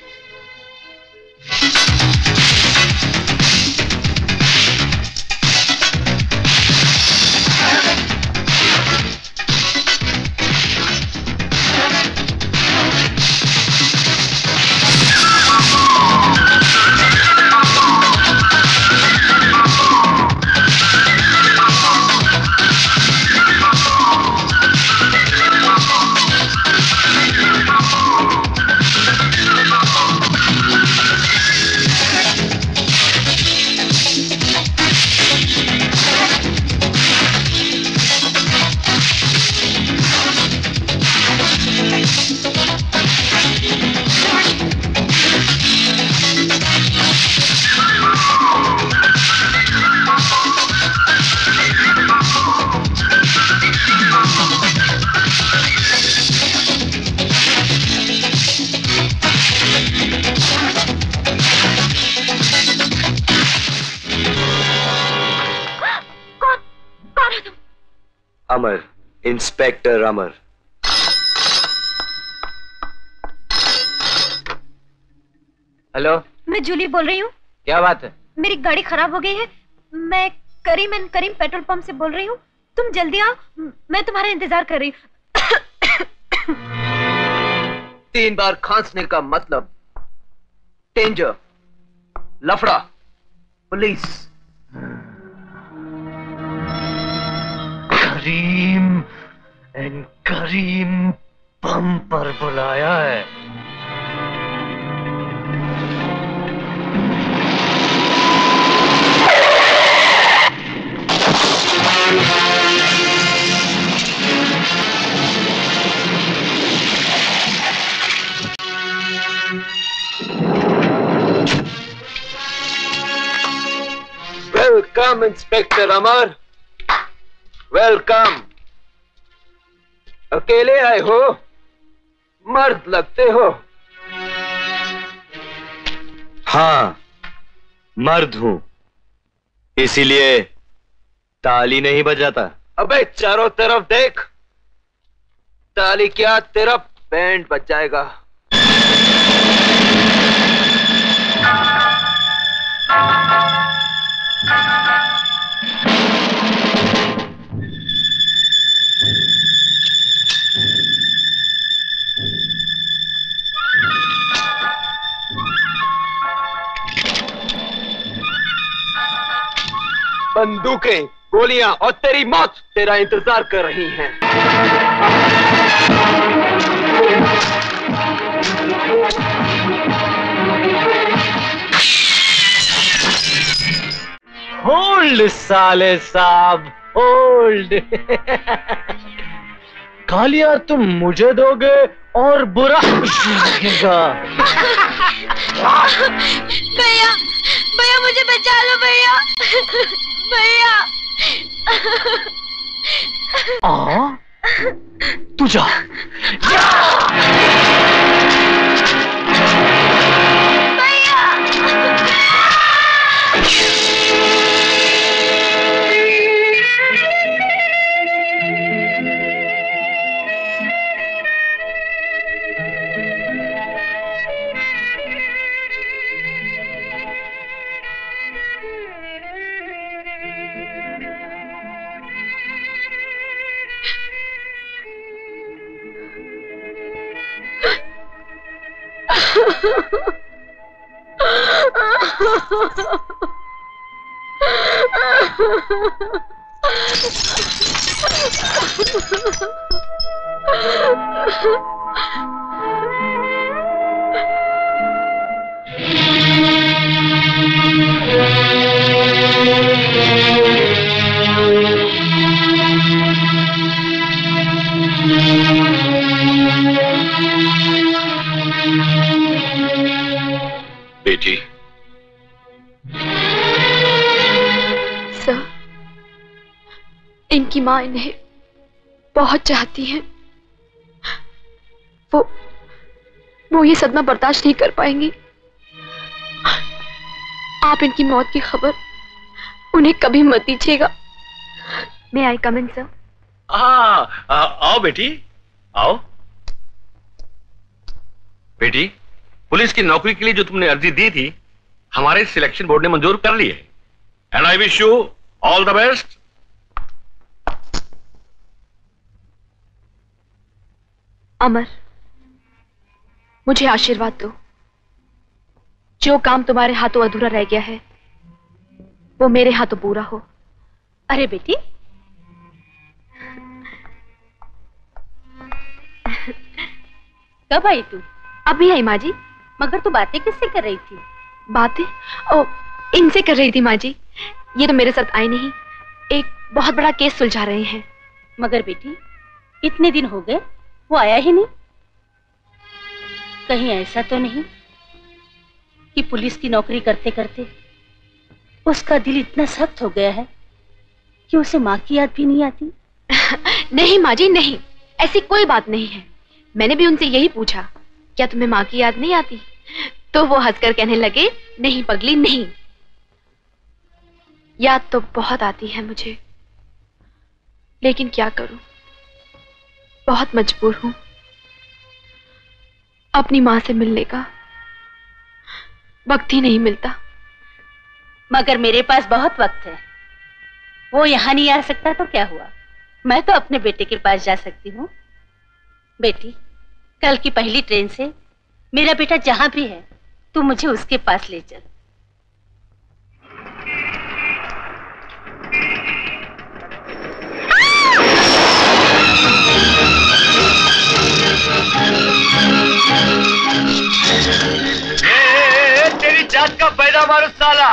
अमर, इंस्पेक्टर अमर। हेलो, मैं जूली बोल रही हूँ। क्या बात है? मेरी गाड़ी खराब हो गई है। मैं Karim and Karim petrol pump से बोल रही हूँ। तुम जल्दी आओ, मैं तुम्हारा इंतजार कर रही हूँ। 3 बार खांसने का मतलब डेंजर, लफड़ा, पुलिस। करीम एंड करीम बम पर बुलाया है। Welcome inspector Amar, welcome. अकेले आए हो? मर्द लगते हो। हाँ, मर्द हूं, इसीलिए ताली नहीं बजाता। अबे चारों तरफ देख, ताली क्या तेरा बैंड बज जाएगा। बंदूकें, गोलियां और तेरी मौत तेरा इंतजार कर रही हैं। होल्ड साले साहब, होल्ड। गालियां तुम मुझे दोगे और बुरा लगेगा। भैया भैया मुझे बचा लो भैया भैया। तू जा। बेटी, सर, इनकी माँ इन्हें बहुत चाहती है। वो ये सदमा बर्दाश्त नहीं कर पाएंगी। आप इनकी मौत की खबर उन्हें कभी मत दीजिएगा। मैं आई कम इन सर? आओ बेटी, आओ। बेटी, पुलिस की नौकरी के लिए जो तुमने अर्जी दी थी, हमारे सिलेक्शन बोर्ड ने मंजूर कर ली है। And I wish you all the best. Amar, मुझे आशीर्वाद दो। जो काम तुम्हारे हाथों अधूरा रह गया है, वो मेरे हाथों पूरा हो। अरे बेटी, कब आई तू? अभी आई माँ जी। मगर तू बातें किससे कर रही थी? बातें? ओ, इनसे कर रही थी माँ जी। ये तो मेरे साथ आए नहीं, एक बहुत बड़ा केस सुलझा रहे हैं। मगर बेटी, इतने दिन हो गए, वो आया ही नहीं। कहीं ऐसा तो नहीं कि पुलिस की नौकरी करते करते उसका दिल इतना सख्त हो गया है कि उसे माँ की याद भी नहीं आती? नहीं माँ जी, नहीं, ऐसी कोई बात नहीं है। मैंने भी उनसे यही पूछा, क्या तुम्हें माँ की याद नहीं आती? तो वो हंसकर कहने लगे, नहीं पगली नहीं, याद तो बहुत आती है मुझे, लेकिन क्या करूं, बहुत मजबूर हूं। अपनी माँ से मिलने का वक्त ही नहीं मिलता। मगर मेरे पास बहुत वक्त है। वो यहाँ नहीं आ सकता तो क्या हुआ, मैं तो अपने बेटे के पास जा सकती हूँ। बेटी, कल की पहली ट्रेन से मेरा बेटा जहां भी है, तू मुझे उसके पास ले चल। तेरी जात का पैदा मारो साला।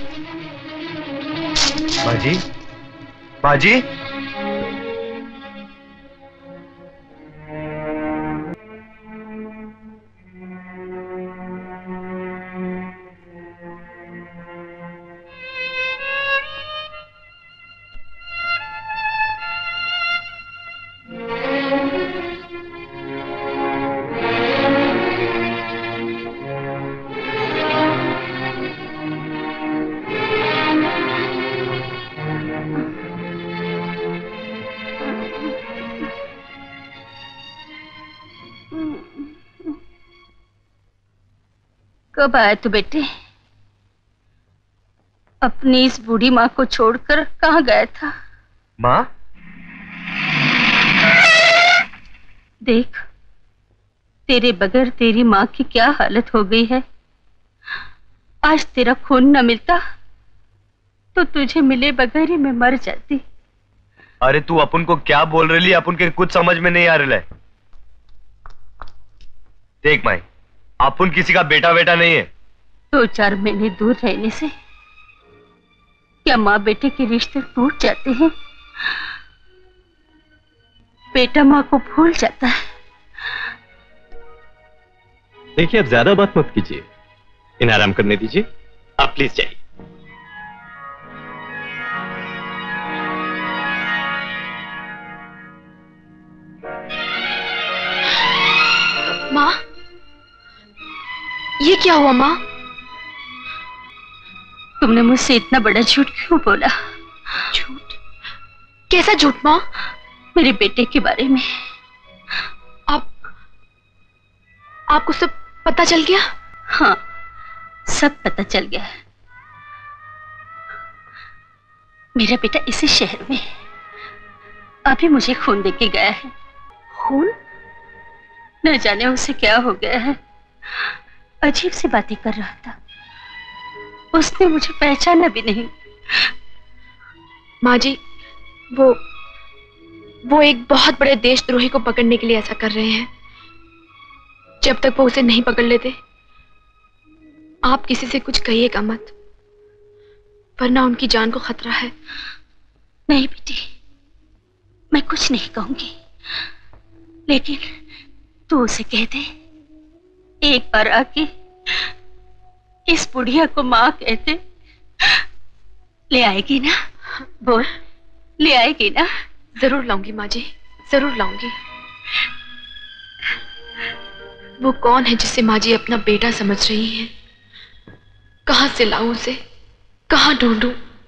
बाजी, बाजी, कब आया तू बेटे? अपनी इस बूढ़ी माँ को छोड़कर कहाँ गया था? माँ? देख, तेरे बगैर तेरी माँ की क्या हालत हो गई है। आज तेरा खून न मिलता तो तुझे मिले बगैर ही मैं मर जाती। अरे तू अपन को क्या बोल रही है? अपन के कुछ समझ में नहीं आ रहा है। देख माई, अपन किसी का बेटा बेटा नहीं है। 2-4 महीने दूर रहने से क्या माँ बेटे के रिश्ते टूट जाते हैं? बेटा माँ को भूल जाता है। देखिए, अब ज्यादा बात मत कीजिए, इन्हें आराम करने दीजिए। आप प्लीज जाइए। माँ, ये क्या हुआ माँ? तुमने मुझसे इतना बड़ा झूठ क्यों बोला? झूठ? कैसा झूठ माँ? मेरे बेटे के बारे में। आपको सब पता चल गया? हाँ, सब पता चल गया। मेरा बेटा इसी शहर में अभी मुझे खून देके गया है। खून? न जाने उसे क्या हो गया है, अजीब सी बातें कर रहा था। उसने मुझे पहचाना भी नहीं। माँ जी, वो एक बहुत बड़े देशद्रोही को पकड़ने के लिए ऐसा कर रहे हैं। जब तक वो उसे नहीं पकड़ लेते, आप किसी से कुछ कहिएगा मत, वरना उनकी जान को खतरा है। नहीं बेटी, मैं कुछ नहीं कहूंगी, लेकिन तू उसे कह दे एक बार आके इस बुढ़िया को माँ कहते ले आएगी ना? बोल, ले आएगी ना? जरूर लाऊंगी माँ जी, जरूर लाऊंगी। वो कौन है जिसे माँ जी अपना बेटा समझ रही हैं? कहां से लाऊं उसे, कहां ढूंढूं?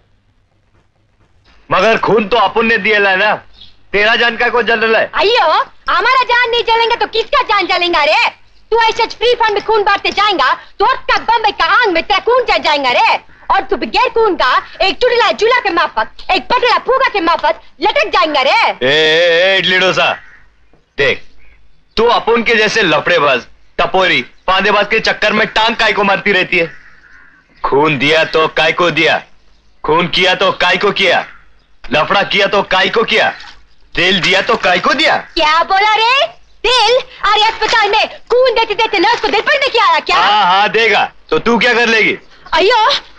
मगर खून तो अपन ने दिया ना, तेरा जान का को जल रहा है। अयो, हमारा जान नहीं जलेंगे तो किसका जान जलेगा रे? तू ऐसे फ्री फंड में खून बांटते जाएगा तो का बम्बई का आंग में तेरा खून चल जाएगा रे। और तू बगैर खून का एक टुटला चूल्हा के माफक, एक पतला फूगा के माफक लटक जाएगा रे। ए इडली डोसा, देख तू अपन के जैसे लफड़ेबाज, टपोरी, फांदेबाज के चक्कर में टांग काय को मारती रहती है। खून दिया तो काय को दिया, खून किया तो काय को किया, लफड़ा किया तो काय को किया, दिल दिया तो काय को दिया। क्या बोला रे? दिल? अरे अस्पताल में खून देते देते नर्स को दिल पर नहीं आया क्या? हाँ देगा तो तू क्या कर लेगी? अयो,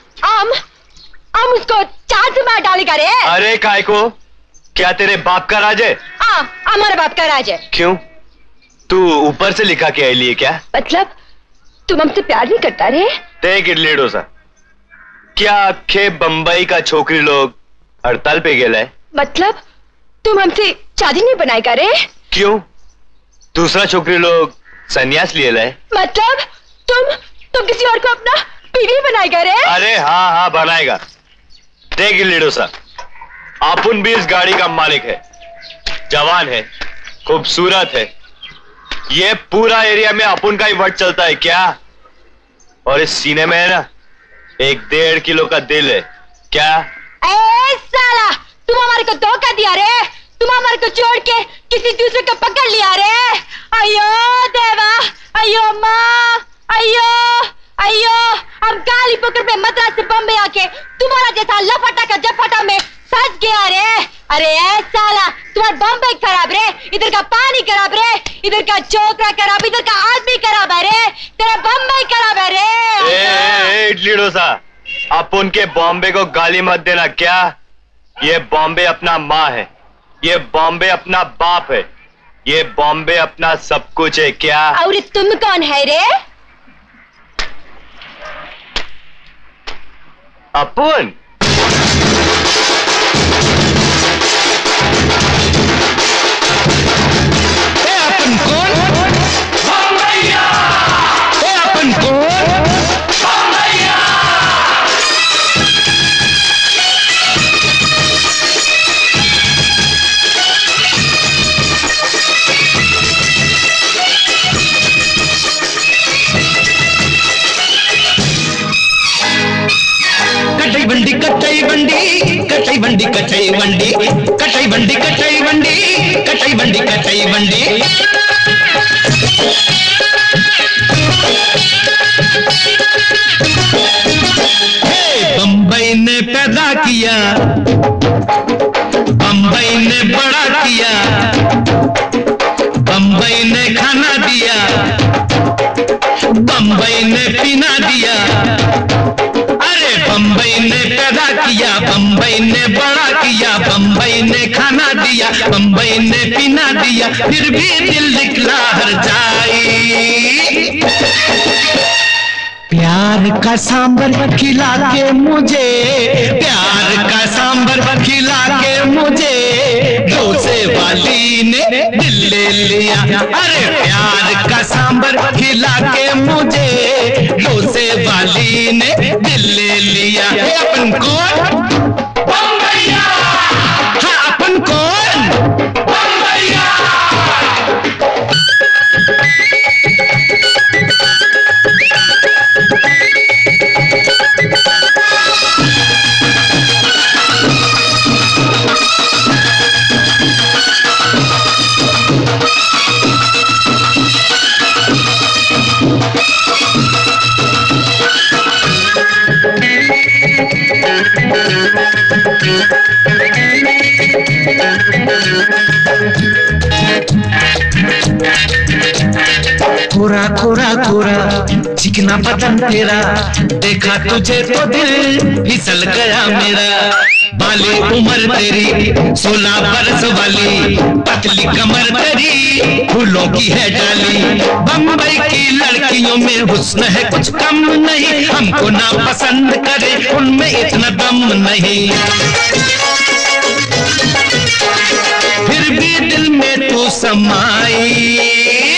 हम उसको चार से मार डालेगा रे। अरे काय को? क्या तेरे बाप का राज है? हमारे बाप का राज है। क्यों? तू ऊपर से लिखा के आई लिए क्या? मतलब तुम हमसे प्यार नहीं करता रे? देख इडली डोसा, क्या खे बंबई का छोकरी लोग हड़ताल पे गेला है? मतलब तुम हमसे शादी नहीं बनाएगा रे? क्यों? दूसरा छोकरी लोग सन्यास लिए लाए। मतलब तुम किसी और को अपना बीवी बनाएगा रे? अरे हाँ बनाएगा। देख इडली डोसा, अपन भी इस गाड़ी का मालिक है, जवान है, खूबसूरत है, ये पूरा एरिया में अपन का ही वट चलता है क्या? और इस सीने में है ना 1.5 किलो का दिल है क्या? ए साला, तुम हमारे को धोखा दिया रे, तुम हमारे को छोड़ के किसी दूसरे को पकड़ लिया रे। अयो देवा, अयो माँ, अयो हम काली पुकुर में मद्रास से बम्बे आके तुम्हारा जैसा लफटा का जफटा में फंस गया रे। अरे ए साला, तुम्हारा बम्बई खराब रे, इधर का पानी खराब रे, इधर का छोकरा खराब, इधर का आदमी खराब है रे, तेरा बम्बई खराब है रे। इडली डोसा, अपन के बॉम्बे को गाली मत देना क्या? ये बॉम्बे अपना माँ है, ये बॉम्बे अपना बाप है, ये बॉम्बे अपना सब कुछ है क्या? और तुम कौन है रे? अपन? अपन कौन? बम्बैया। अपन कौन? बम्बैया। कटई बंडी कटई बंडी कटई बंडी कटई बंडी कटई बंडी कटई बंडी कटई बंडी कटई बंडी। बम्बई ने पैदा किया, बम्बई ने बड़ा किया, बम्बई ने खाना दिया, बम्बई ने पीना दिया। अरे बम्बई ने पैदा किया, बम्बई ने बड़ा किया, बम्बई ने खाना दिया, बम्बई ने पीना फिर भी दिल निकला हर जाई। प्यार का सांबर खिला के मुझे, प्यार का सांबर खिला के मुझे डोसे वाली ने दिल ले लिया। अरे प्यार का सांबर खिला के मुझे डोसे वाली ने दिल ले लिया। अपन कौन? बम्बैया। हाँ अपन कौन? बम्बैया। कोरा कोरा कोरा चिकना बदन तेरा, देखा तुझे तो दिल फिसल गया मेरा। बाली उम्र तेरी 16 बरस वाली, पतली कमर तेरी फूलों की है डाली। बम्बई की लड़कियों में हुस्न है कुछ कम नहीं, हमको ना पसंद करे उनमें इतना दम नहीं। फिर भी दिल में तू समाई,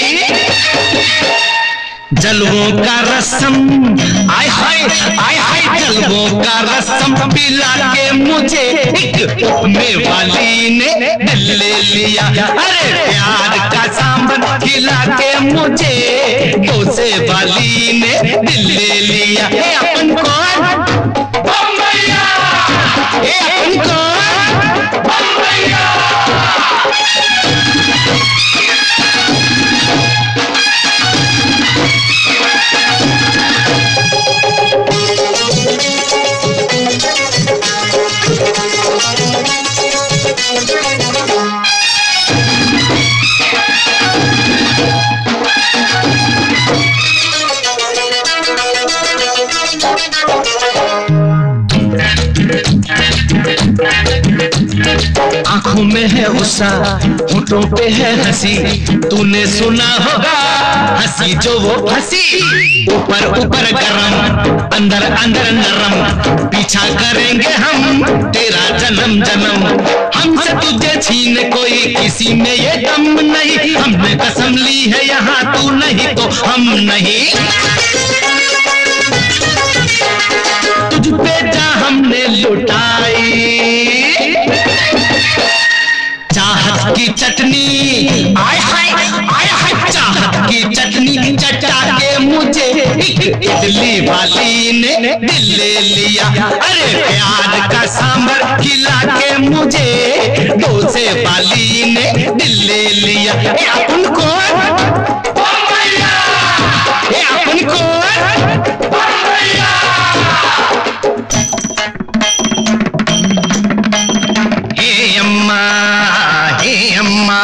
जलवों का रसम आय हाय आय हाय, जलवों का रसम पिला के मुझे एक उपमे वाली ने दिल ले लिया। अरे प्यार का सांबर खिला के मुझे डोसे वाली ने दिल ले लिया। ए अपन कौन? बम्बैया। ए अपन कौन? बम्बैया। आंखों में है गुस्सा, होठों पे है हंसी, तूने सुना होगा हंसी जो वो हंसी। ऊपर ऊपर गरम, अंदर अंदर नरम, पीछा करेंगे हम तेरा जन्म जन्म। हमसे तुझे छीन कोई किसी में ये दम नहीं, हमने कसम ली है यहाँ तू नहीं तो हम नहीं। तुझ पे जा हमने लुटाई चाहत की चटनी, आय हाय आय हाय, चाहत की चटनी चटा के मुझे एक इडली वाली ने दिल ले लिया। अरे प्यार का सांबर खिला के मुझे डोसे वाली ने दिल ले लिया। ए अपन कौन? बम्बैया। ए अपन कौन? बम्बैया। हे अम्मा, हे अम्मा,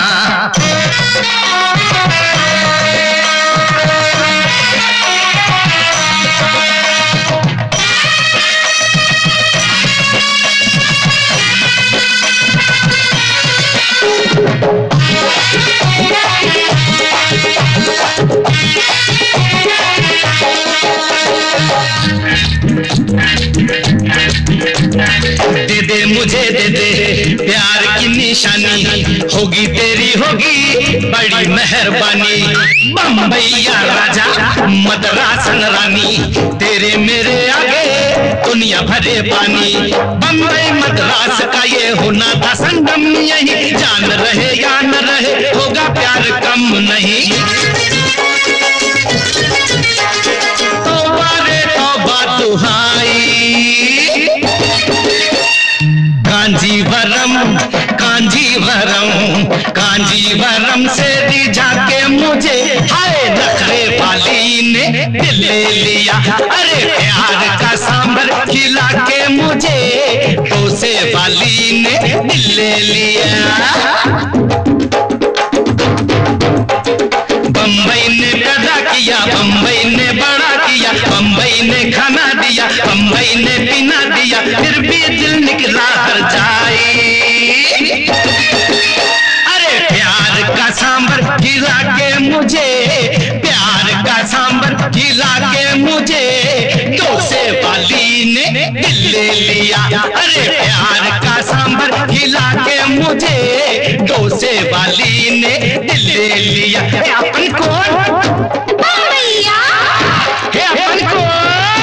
दे दे मुझे दे दे प्यार की निशानी, होगी तेरी होगी बड़ी मेहरबानी। बम्बैया राजा मद्रासन रानी, तेरे मेरे आगे दुनिया भरे पानी। बम्बई मद्रास का ये होना था संगम, यही जान रहे या न रहे होगा प्यार कम नहीं। तौबा रे तौबा दुहाई, कांजीवरम कांजीवरम कांजीवरम से रिझा के मुझे हाय नखरे वाली ने दिल ले लिया। अरे प्यार का सांबर खिला के मुझे डोसे वाली ने दिल ले लिया। बम्बई ने पैदा किया, बम्बई ने बड़ा किया, बम्बई ने खाना दिया, बम्बई ने पीना दिया, फिर भी दिल निकला हर जाए। अरे प्यार लिया, अरे प्यार का सांभर खिला के मुझे डोसे वाली ने दिल ले लिया। अपन कौन भैया, अपन कौन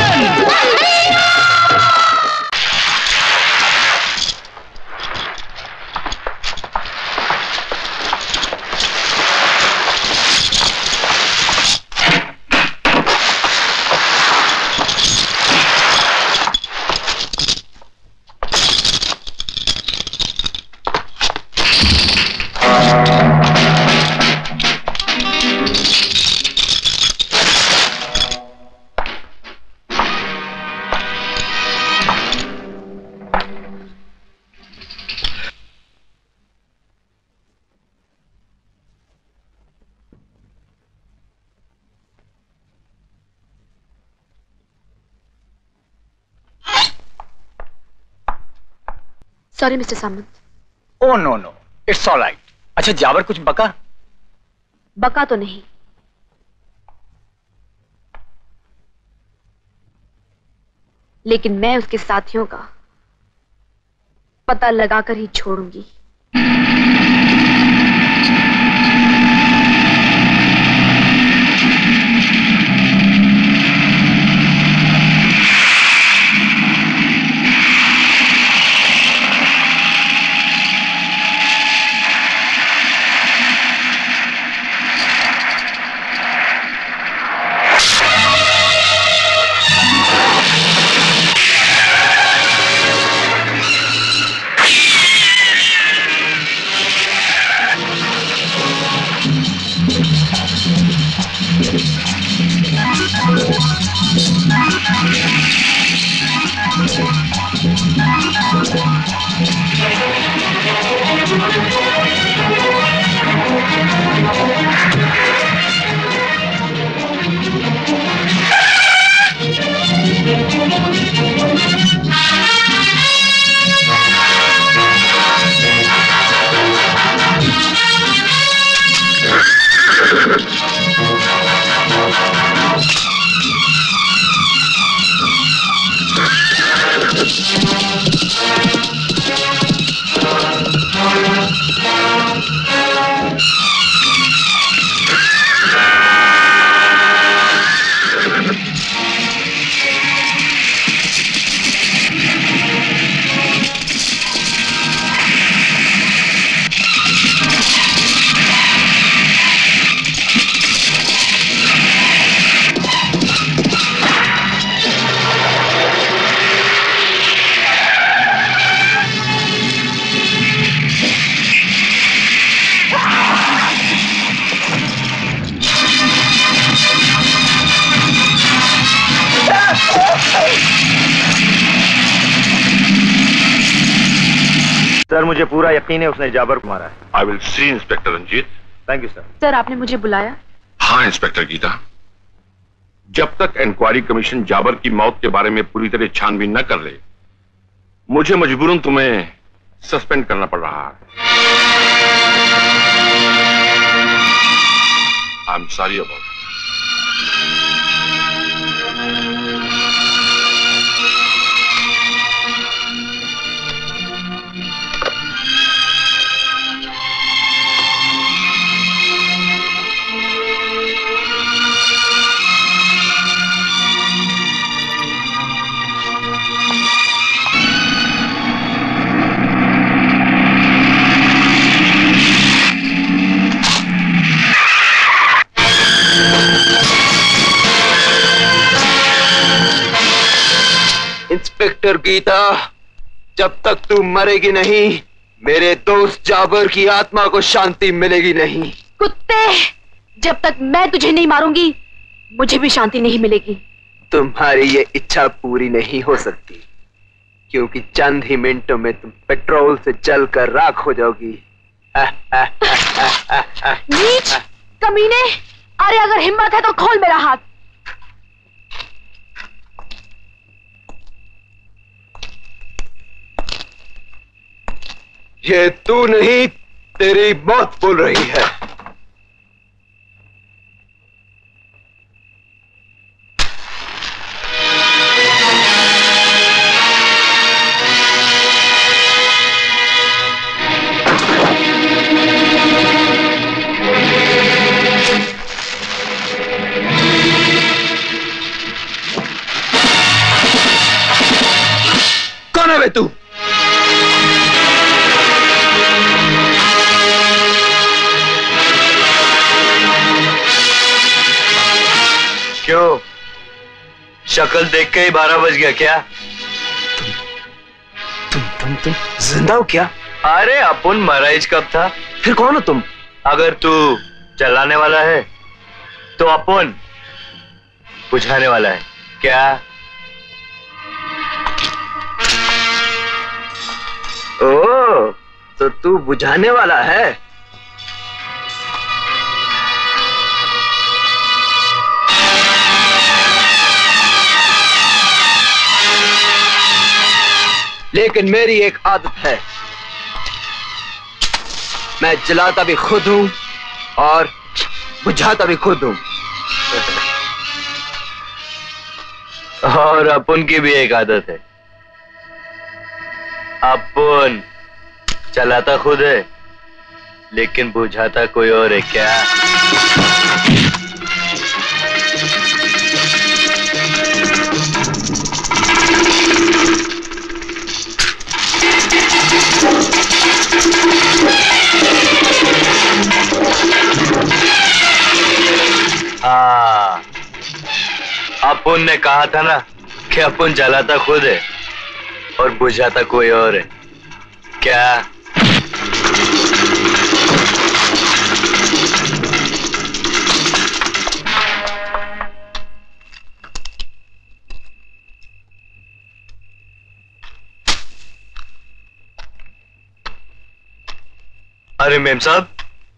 sorry mister Samant. Oh no no, it's all right. अच्छा जावर कुछ बका? बका तो नहीं, लेकिन मैं उसके साथियों का पता लगाकर ही छोड़ूंगी। सर मुझे पूरा यकीन है उसने जाबर को मारा है। I will see inspector Ranjeet. Thank you sir. Sir आपने मुझे बुलाया? हाँ इंस्पेक्टर गीता, जब तक इंक्वायरी कमीशन जाबर की मौत के बारे में पूरी तरह छानबीन न कर ले, मुझे मजबूरन तुम्हें सस्पेंड करना पड़ रहा है। I am sorry about. Inspector Geeta, जब तक तू मरेगी नहीं, मेरे दोस्त जाबर की आत्मा को शांति मिलेगी नहीं। कुत्ते, जब तक मैं तुझे नहीं मारूंगी, मुझे भी शांति नहीं मिलेगी। तुम्हारी ये इच्छा पूरी नहीं हो सकती, क्योंकि चंद ही मिनटों में तुम पेट्रोल से जलकर राख हो जाओगी। नीच, कमीने, अरे अगर हिम्मत है तो खोल मेरा हाथ। ये तू नहीं, तेरी मौत बोल रही है। तू? क्यों? शक्ल देख के ही 12 बज गया क्या? तुम जिंदा हो क्या? अरे अपन मराइज कब था? फिर कौन हो तुम? अगर तू जलाने वाला है तो अपन बुझाने वाला है क्या? ओ, तो तू बुझाने वाला है? लेकिन मेरी एक आदत है, मैं जलाता भी खुद हूं और बुझाता भी खुद हूं। और अपन की भी एक आदत है, अपन चलाता खुद है लेकिन बुझाता कोई और है क्या? हाँ, अपन ने कहा था ना कि अपन जलाता खुद है और बुझाता कोई और है क्या? अरे मेम साहब,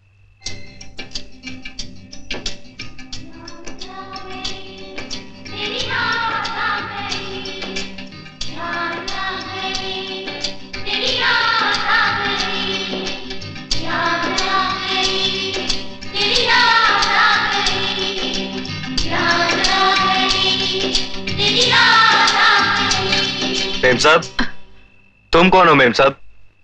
मेम साहब, तुम कौन हो मेम साहब?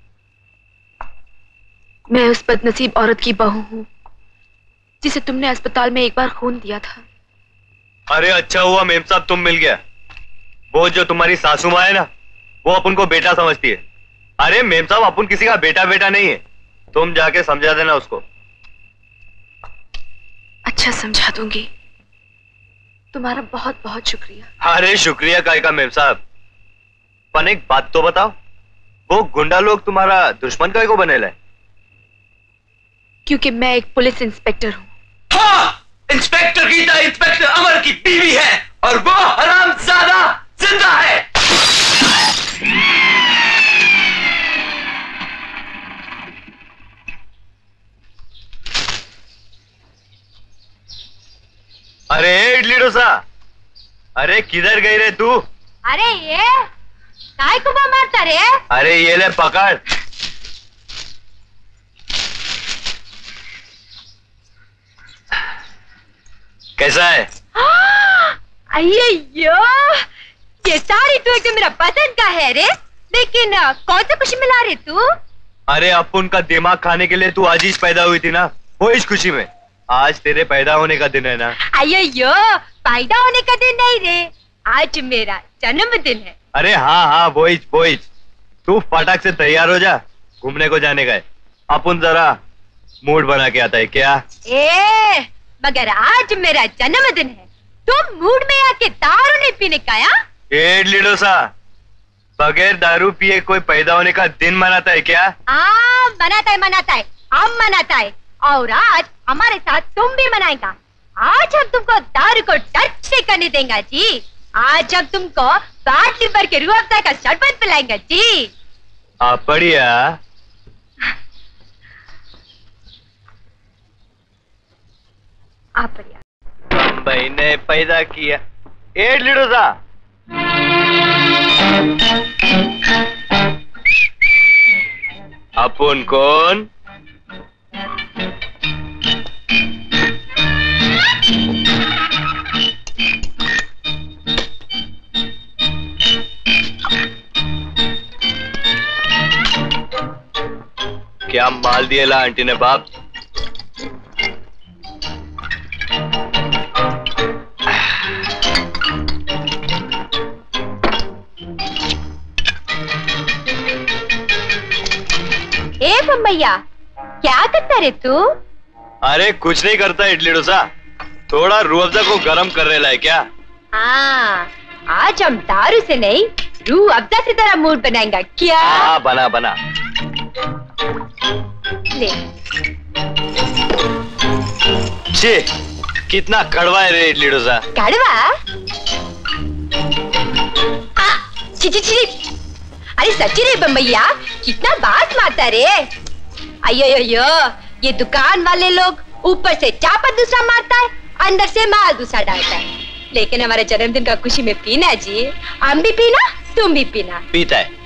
मैं उस बदनसीब औरत की बहू हूँ जिसे तुमने अस्पताल में एक बार खून दिया था। अरे अच्छा हुआ मेम साहब तुम मिल गया। वो जो तुम्हारी सासू माँ है ना, वो अपन को बेटा समझती है। अरे मेम साहब, अपन किसी का बेटा बेटा नहीं है, तुम जाके समझा देना उसको। अच्छा, समझा दूंगी। तुम्हारा बहुत बहुत शुक्रिया। अरे शुक्रिया काय का मेम साहब। पर एक बात तो बताओ, वो गुंडा लोग तुम्हारा दुश्मन काय को बनेला है? क्योंकि मैं एक पुलिस इंस्पेक्टर हूँ। हाँ, इंस्पेक्टर गीता इंस्पेक्टर अमर की बीवी है और वो हरामजादा जिंदा है। अरे इडली डोसा, अरे किधर गई रे तू? अरे ये काय को मारता रे? अरे ये ले पकड़। कैसा है? अय्यो, ये साड़ी तो एकदम मेरा पसंद का है रे। लेकिन कौन सा खुशी मिला रहे तू? अरे अपन का दिमाग खाने के लिए तू आज ही पैदा हुई थी ना, वो इस खुशी में। आज तेरे पैदा होने का दिन है ना। अय्यो, पैदा होने का दिन नहीं रे, आज मेरा जन्मदिन है। अरे हाँ हाँ, वो तू फटाक से तैयार हो जा, घूमने को जाने का है। अपन जरा मूड बना के आता है क्या? मगर आज मेरा जन्मदिन है, तुम मूड में आके दारू नहीं पीने का? इडली डोसा, बगैर दारू पिए कोई पैदा होने का दिन मनाता है क्या? मनाता है, हम मनाता है। और आज हमारे साथ तुम भी मनाएगा। आज हम तुमको दारू को टच नहीं करने देंगे जी। आज हम तुमको बाटली भर के रूह अफ़ज़ा का शरबत पिलाएंगे जी। बढ़िया। बम्बई ने पैदा किया। इडली डोसा, अपन कौन? क्या माल दिए ला आंटी ने बाप। बम्बैया, क्या करता रे तू? अरे कुछ नहीं करता इडली डोसा, थोड़ा रूह अफ़ज़ा को गरम कर रहे है क्या? हाँ, आज हम दारू से नहीं रूह अफ़ज़ा से तेरा मूड बनाएंगे क्या? हाँ बना बना। ले। छे, कितना कड़वा है रे इडली डोसा। कड़वा? छी छी छी। अरे सच्ची रे बम्बैया, कितना बात मारता रे। अयो ये दुकान वाले लोग ऊपर से चापा दूसरा मारता है, अंदर से माल दूसरा डालता है। लेकिन हमारे जन्मदिन का खुशी में पीना जी, हम भी पीना, तुम भी पीना। पीता है।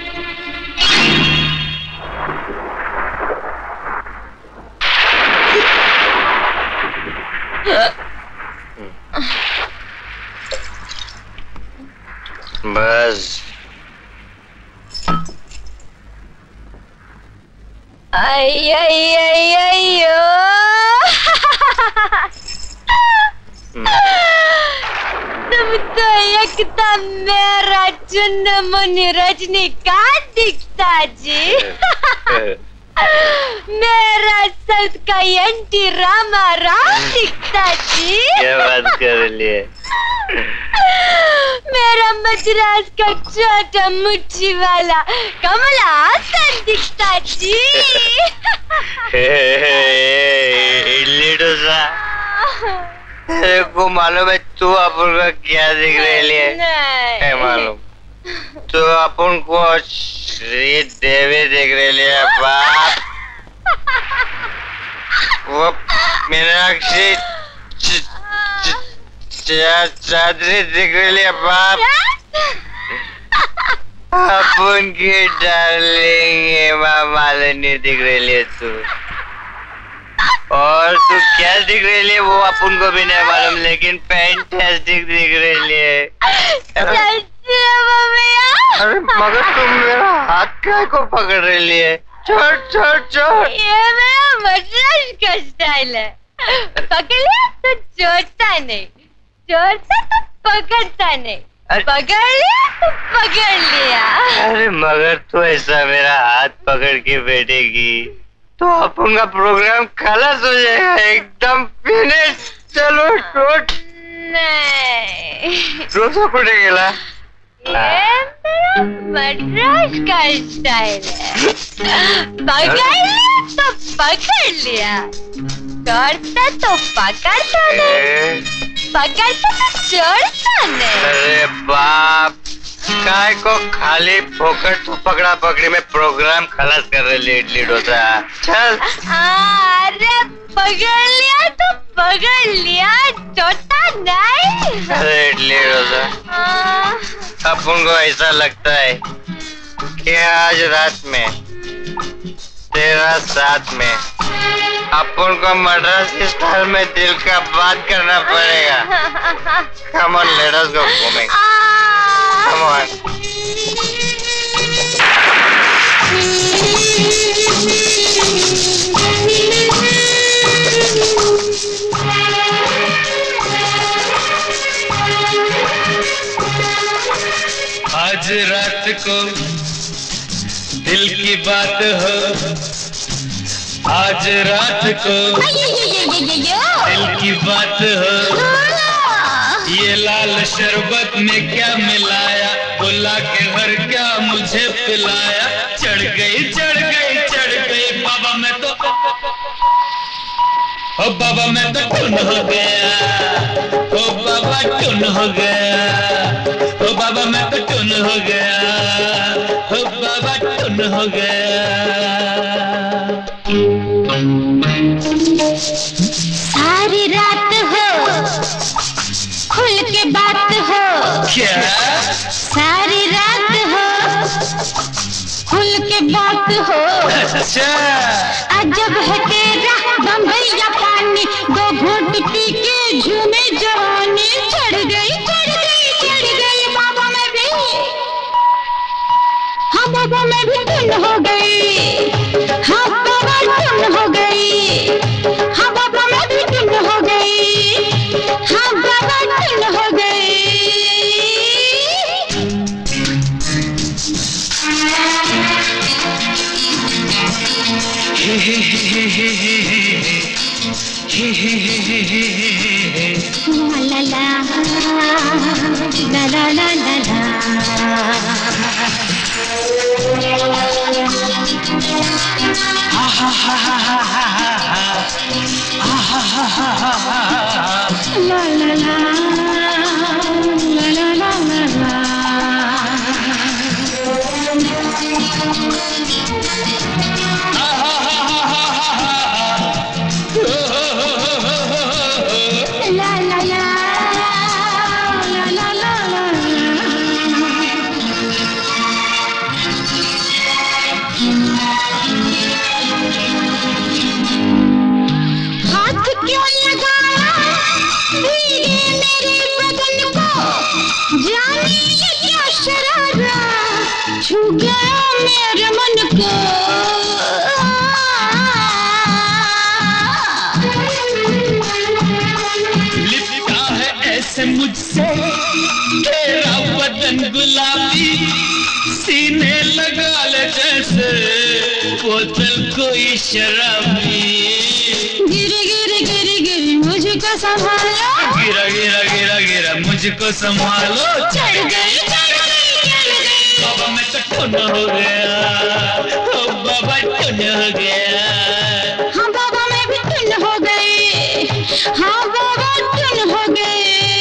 बस अयो तुम तो एकदम मेरा चुन्नमुनी रजनीकांत दिखता जी। मेरा साउथ का एंटी रामा राम दिखता जी। क्या बात कर लिए? मेरा मद्रास का छोटा मुट्ठी वाला कमला हासन दिखता जी। इडली डोसा, तेरे को मालूम है तू अपन का क्या दिख रही है? नहीं मालूम। तो अपन को श्री देवी दिख रही है बाप। वो मीनाक्षी चादरी दिख रही है बाप। अपन की डार्लिंग मालिनी दिख रही है तू। और तू क्या दिख रही है वो अपन को भी नहीं मालूम, लेकिन फैंटास्टिक दिख रही है। अरे मगर तुम मेरा हाथ क्या को पकड़ रही है? छोड़ छोड़ छोड़। ये मेरा मद्रास का स्टाइल है। पकड़ लिया तो छोड़ता नहीं, छोड़ता तो पकड़ता नहीं, पकड़ लिया तो पकड़ लिया। अरे मगर तू ऐसा मेरा हाथ पकड़ के बैठेगी तो अपन का प्रोग्राम खलास हो जाएगा, एकदम फिनिश। चलो टोट। नहीं, डोसा कुठे गेला? ये मेरा मद्रास का स्टाइल है। पकड़ लिया तो पकड़ लिया, छोड़ता तो पकड़ता नहीं, पकड़ता तो छोड़ता नहीं। अरे बाप, काय को खाली फोकट तो पकड़ा पकड़ी में प्रोग्राम खलास कर रहे इडली डोसा। चल। अरे पकड़ लिया तो पकड़ लिया, छोड़ता नहीं। अरे इडली डोसा, अपन को ऐसा लगता है कि आज रात में तेरा साथ में अपन को मद्रासी स्टाइल में दिल का बात करना पड़ेगा। Come on, late us go घूमेंगे। Come on. आज रात को दिल की बात हो, आज रात को दिल की बात हो। ये लाल शरबत में क्या मिलाया, बुला के घर क्या मुझे पिलाया। चढ़ गई चढ़ गई चढ़ गई बाबा, मैं तो ओ बाबा मैं तो टुन हो गया, ओ बाबा टुन हो गया, ओ बाबा मैं तो टुन हो गया, ओ बाबा टुन हो गया। सारी रात हो खुल के बात हो, क्या सारी रात हो खुल के बात हो। अच्छा अजब है तेरा बम्बैया पानी, दो घूंट पी के झूमे जवानी। चढ़ गई चढ़ गई चढ़ गई बाबा मैं भी, हाँ बाबा मैं भी टुन हो गई, हाँ बाबा टुन हो गई, हाँ बाबा मैं भी टुन हो गई, हाँ बाबा टुन हो गई। ला ला ला ला ला। हा हा हा हा हा हा हा हा हा हा हा ला ला ला ला ला ला ला। हाथ क्यों लगाया भीगे मेरे बदन को, जाने ये क्या शरारा छू गया मेरे मन को। लिपटा है ऐसे मुझसे तेरा बदन गुलाबी, सीने लगा ले जैसे बोतल कोई शराबी। गिर गिर गिर गिर मुझको संभालो, गिरा गिरा गिरा गिरा मुझको संभालो। चढ़ गई चढ़ गई चढ़ गई। बाबा मैं तो टुन हो गया, ओ बाबा टुन हो गया। हाँ बाबा मैं भी टुन हो गई, हाँ बाबा टुन हो गई।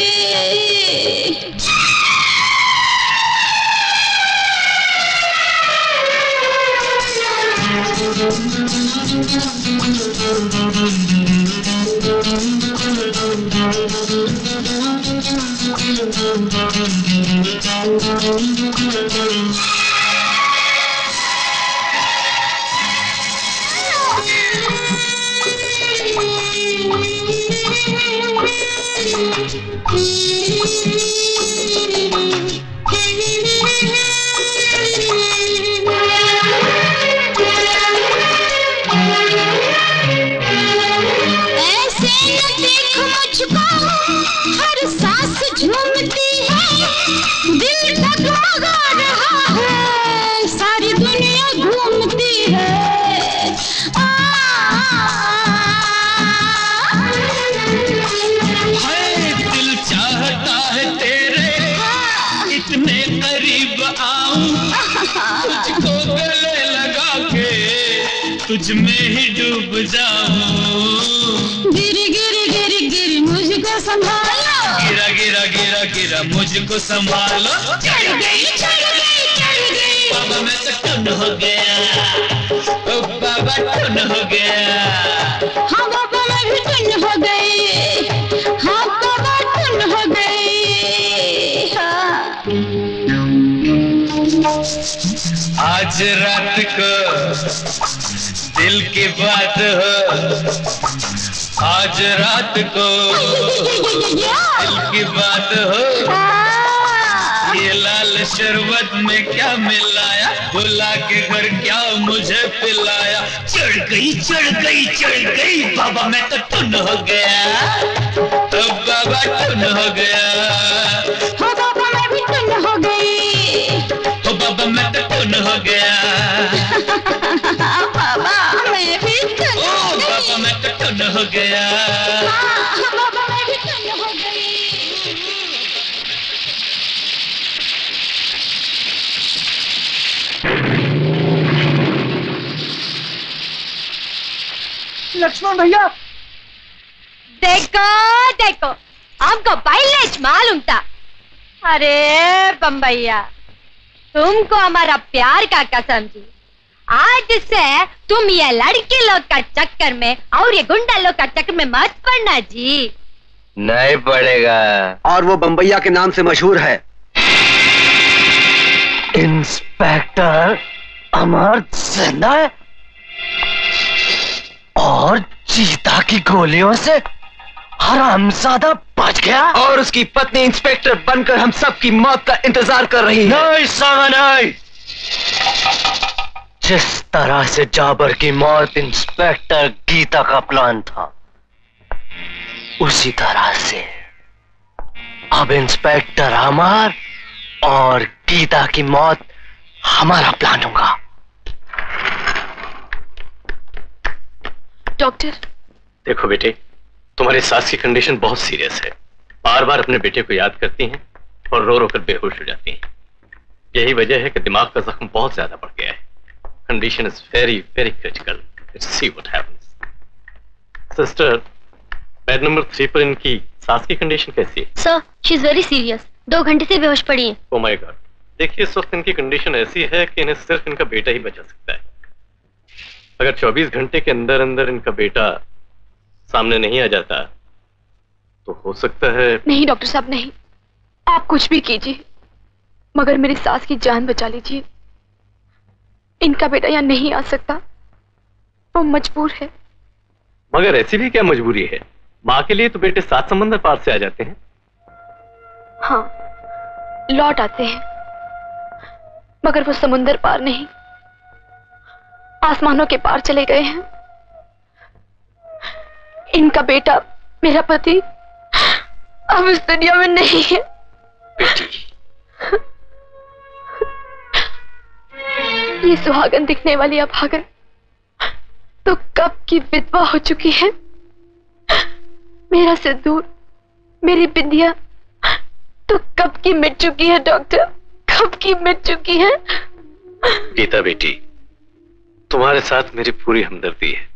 हर सांस झूमती है, दिल डगमगा रहा है, सारी दुनिया घूमती है। हाय दिल चाहता है तेरे इतने करीब आऊं, तुझको गले लगा के तुझ में ही डूब जाऊं। गिर गिर गिर गिर मुझको संभालो, गिरा गिरा गिरा गिरा मुझको संभालो। चढ़ गई चढ़ गई चढ़ गई। बाबा मैं तो टुन हो गया, ओ बाबा टुन हो गया। हाँ बाबा मैं भी टुन हो गई, हाँ बाबा टुन हो गई। हाँ। आज रात को दिल की बात हो, आज रात को दिल की बात हो। ये लाल शरबत में क्या मिलाया, बुला के घर क्या मुझे पिलाया। चढ़ गई चढ़ गई चढ़ गई, बाबा मैं तो टुन हो गया, तो बाबा टुन हो गया। हाँ बाबा मैं भी टुन हो गई, ओ बाबा मैं तो टुन हो गया। बाबा मैं भी टुन हो गई, बाबा मैं तो टुन हो गया। हाँ बाबा मैं भी टुन हो गई। लक्ष्मण भैया देखो देखो, हमको पहले ज मालूम था। अरे बम्बैया, तुमको हमारा प्यार का कसम जी, आज से तुम ये लड़की लोग का चक्कर में और ये गुंडा लोग का चक्कर में मत पड़ना जी। नहीं पड़ेगा। और वो बम्बैया के नाम से मशहूर है। इंस्पेक्टर अमर जिंदा है और चीता की गोलियों से हरामजादा बच गया, और उसकी पत्नी इंस्पेक्टर बनकर हम सब की मौत का इंतजार कर रही है। नहीं सामा नहीं। जिस तरह से जाबर की मौत इंस्पेक्टर गीता का प्लान था, उसी तरह से अब इंस्पेक्टर अमर और गीता की मौत हमारा प्लान होगा। डॉक्टर देखो बेटे, तुम्हारी सास की कंडीशन बहुत सीरियस है, बार बार अपने बेटे को याद करती हैं, और रो रो कर बेहोश हो जाती हैं। यही वजह है कि दिमाग का जख्म बहुत ज्यादा बढ़ गया है। Condition is very very critical. Let's see what happens. Sister, bed number 3 पर इनकी सांस की कंडीशन कैसी है? Sir, she is very serious. 2 घंटे से बेहोश पड़ी है। Oh my god. देखिए, इस वक्त इनकी कंडीशन ऐसी है कि इन्हें सिर्फ इनका बेटा ही बचा सकता है। अगर 24 घंटे के अंदर अंदर इनका बेटा सामने नहीं आ जाता तो हो सकता है। नहीं डॉक्टर साहब, नहीं, आप कुछ भी कीजिए मगर मेरी सास की जान बचा लीजिए। इनका बेटा यहाँ नहीं आ सकता, वो मजबूर है। मगर ऐसी भी क्या मजबूरी है? माँ के लिए तो बेटे 7 समंदर पार से आ जाते हैं। हाँ, लौट आते हैं, मगर वो समुंदर पार नहीं, आसमानों के पार चले गए हैं। इनका बेटा, मेरा पति, अब इस दुनिया में नहीं है। ये सुहागन दिखने वाली अभागन तो कब की विधवा हो चुकी है। मेरा सिंदूर, मेरी बिंदिया तो कब की मिट चुकी है डॉक्टर, कब की मिट चुकी है। गीता बेटी, तुम्हारे साथ मेरी पूरी हमदर्दी है,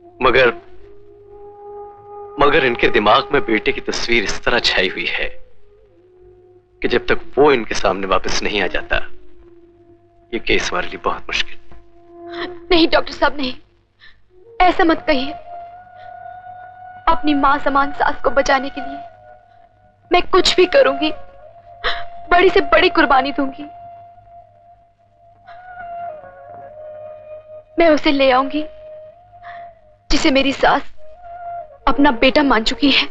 मगर इनके दिमाग में बेटे की तस्वीर इस तरह छाई हुई है कि जब तक वो इनके सामने वापस नहीं आ जाता ये केस हमारे लिए बहुत मुश्किल। नहीं डॉक्टर साहब, नहीं, ऐसा मत कहिए। अपनी मां समान सास को बचाने के लिए मैं कुछ भी करूंगी, बड़ी से बड़ी कुर्बानी दूंगी। मैं उसे ले आऊंगी जिसे मेरी सास अपना बेटा मान चुकी है।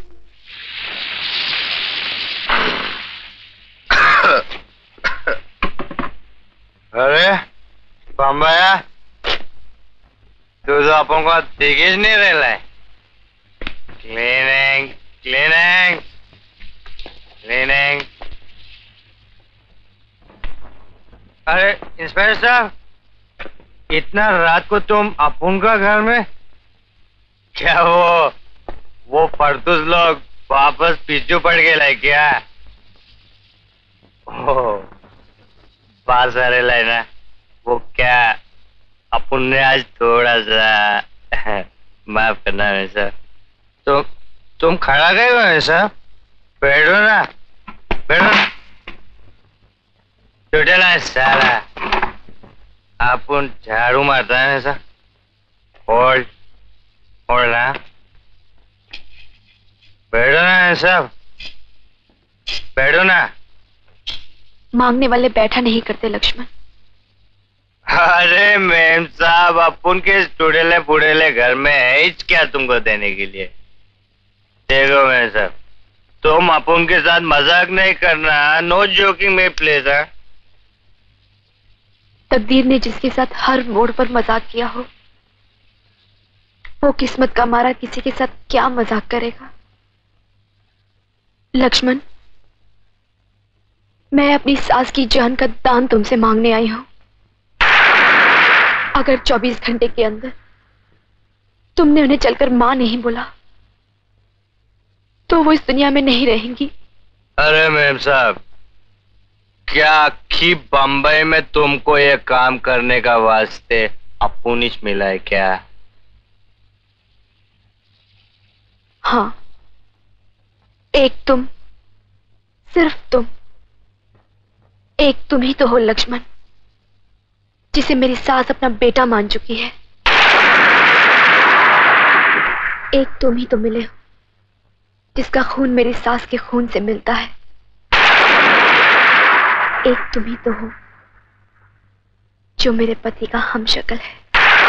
अरे बम्बाया, तू तो अपन को दिख ही नहीं रहा है। Cleaning cleaning cleaning. अरे इंस्पेक्टर साहब, इतना रात को तुम अपन का घर में? क्या वो फरतूस लोग वापस पीछू पड़ गए क्या? ओह, पास आ रहे ना, वो क्या अपन ने आज थोड़ा सा माफ करना है सर। तो तुम खड़ा गए हो है सर? बैठो ना, बैठो ना। चुटेला सारा अपन झाड़ू मारता है सर। होल्ड होल्ड ना, बैठो ना सब, बैठो ना। मांगने वाले बैठा नहीं करते लक्ष्मण। अरे मैम साहब, अपन के चुड़ेले बुड़ेले घर में है क्या तुमको देने के लिए? देखो मैम साहब, तुम अपन के साथ मजाक नहीं करना। नो जोकिंग में प्लीज। तकदीर ने जिसके साथ हर मोड़ पर मजाक किया हो, वो किस्मत का मारा किसी के साथ क्या मजाक करेगा। लक्ष्मण, मैं अपनी सास की जान का दान तुमसे मांगने आई हूं। अगर 24 घंटे के अंदर तुमने उन्हें चलकर मां नहीं बोला तो वो इस दुनिया में नहीं रहेंगी। अरे मैम साहब, क्या की बम्बई में तुमको ये काम करने का वास्ते अपुनिश मिला है क्या? हाँ, एक तुम, सिर्फ तुम, एक तुम ही तो हो लक्ष्मण, जिसे मेरी सास अपना बेटा मान चुकी है। एक तुम ही तो मिले हो जिसका खून मेरी सास के खून से मिलता है। एक तुम ही तो हो जो मेरे पति का हमशक्ल है।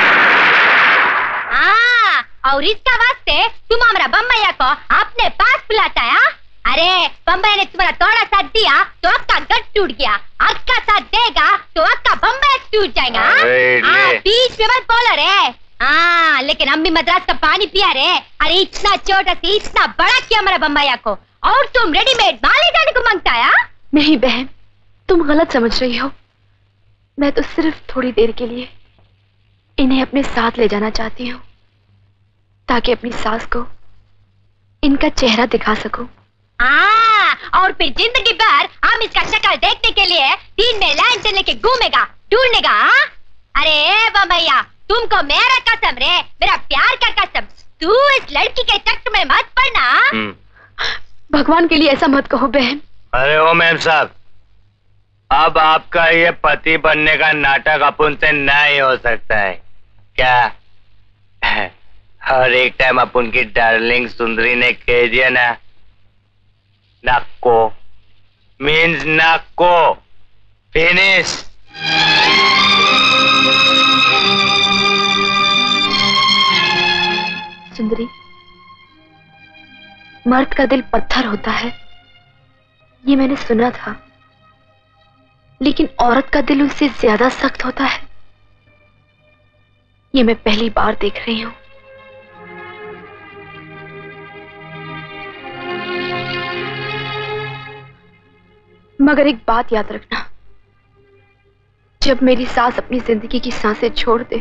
और इसका वास्ते तुम हमारा बम्बैया को अपने पास बुलाता है? अरे बम्बई ने तुम्हारा थोड़ा साथ दिया तो अक्का गट टूट गया, अक्का साथ देगा तो अक्का बम्बई टूट जाएगा। बीच में मत बोलो रे। हाँ, लेकिन हम भी मद्रास का पानी पिया रे। अरे इतना छोटा से इतना बड़ा किया हमारा बम्बैया को, और तुम रेडीमेड माल ले जाने को मांगता है? नहीं बहन, तुम गलत समझ रही हो। मैं तो सिर्फ थोड़ी देर के लिए इन्हें अपने साथ ले जाना चाहती हूँ, ताकि अपनी सास को इनका चेहरा दिखा सकूं। और और फिर जिंदगी भर हम इसका शक्ल देखने के लिए दिन में लैंटर्न लेके घूमेगा, ढूंढेगा। अरे बमैया, तुमको मेरा कसम रे, मेरा प्यार का कसम, तू इस लड़की के चक्कर में मत पड़ना। भगवान के लिए ऐसा मत कहो बहन। अरे ओ मैम साहब, अब आपका ये पति बनने का नाटक अपन से नहीं हो सकता है क्या? और एक टाइम अपन की डार्लिंग सुंदरी ने कह दिया ना, नक्को मीन्स नक्को, फिनिश। सुंदरी, मर्द का दिल पत्थर होता है, ये मैंने सुना था, लेकिन औरत का दिल उससे ज्यादा सख्त होता है, ये मैं पहली बार देख रही हूं। मगर एक बात याद रखना, जब मेरी सास अपनी जिंदगी की सांसें छोड़ दे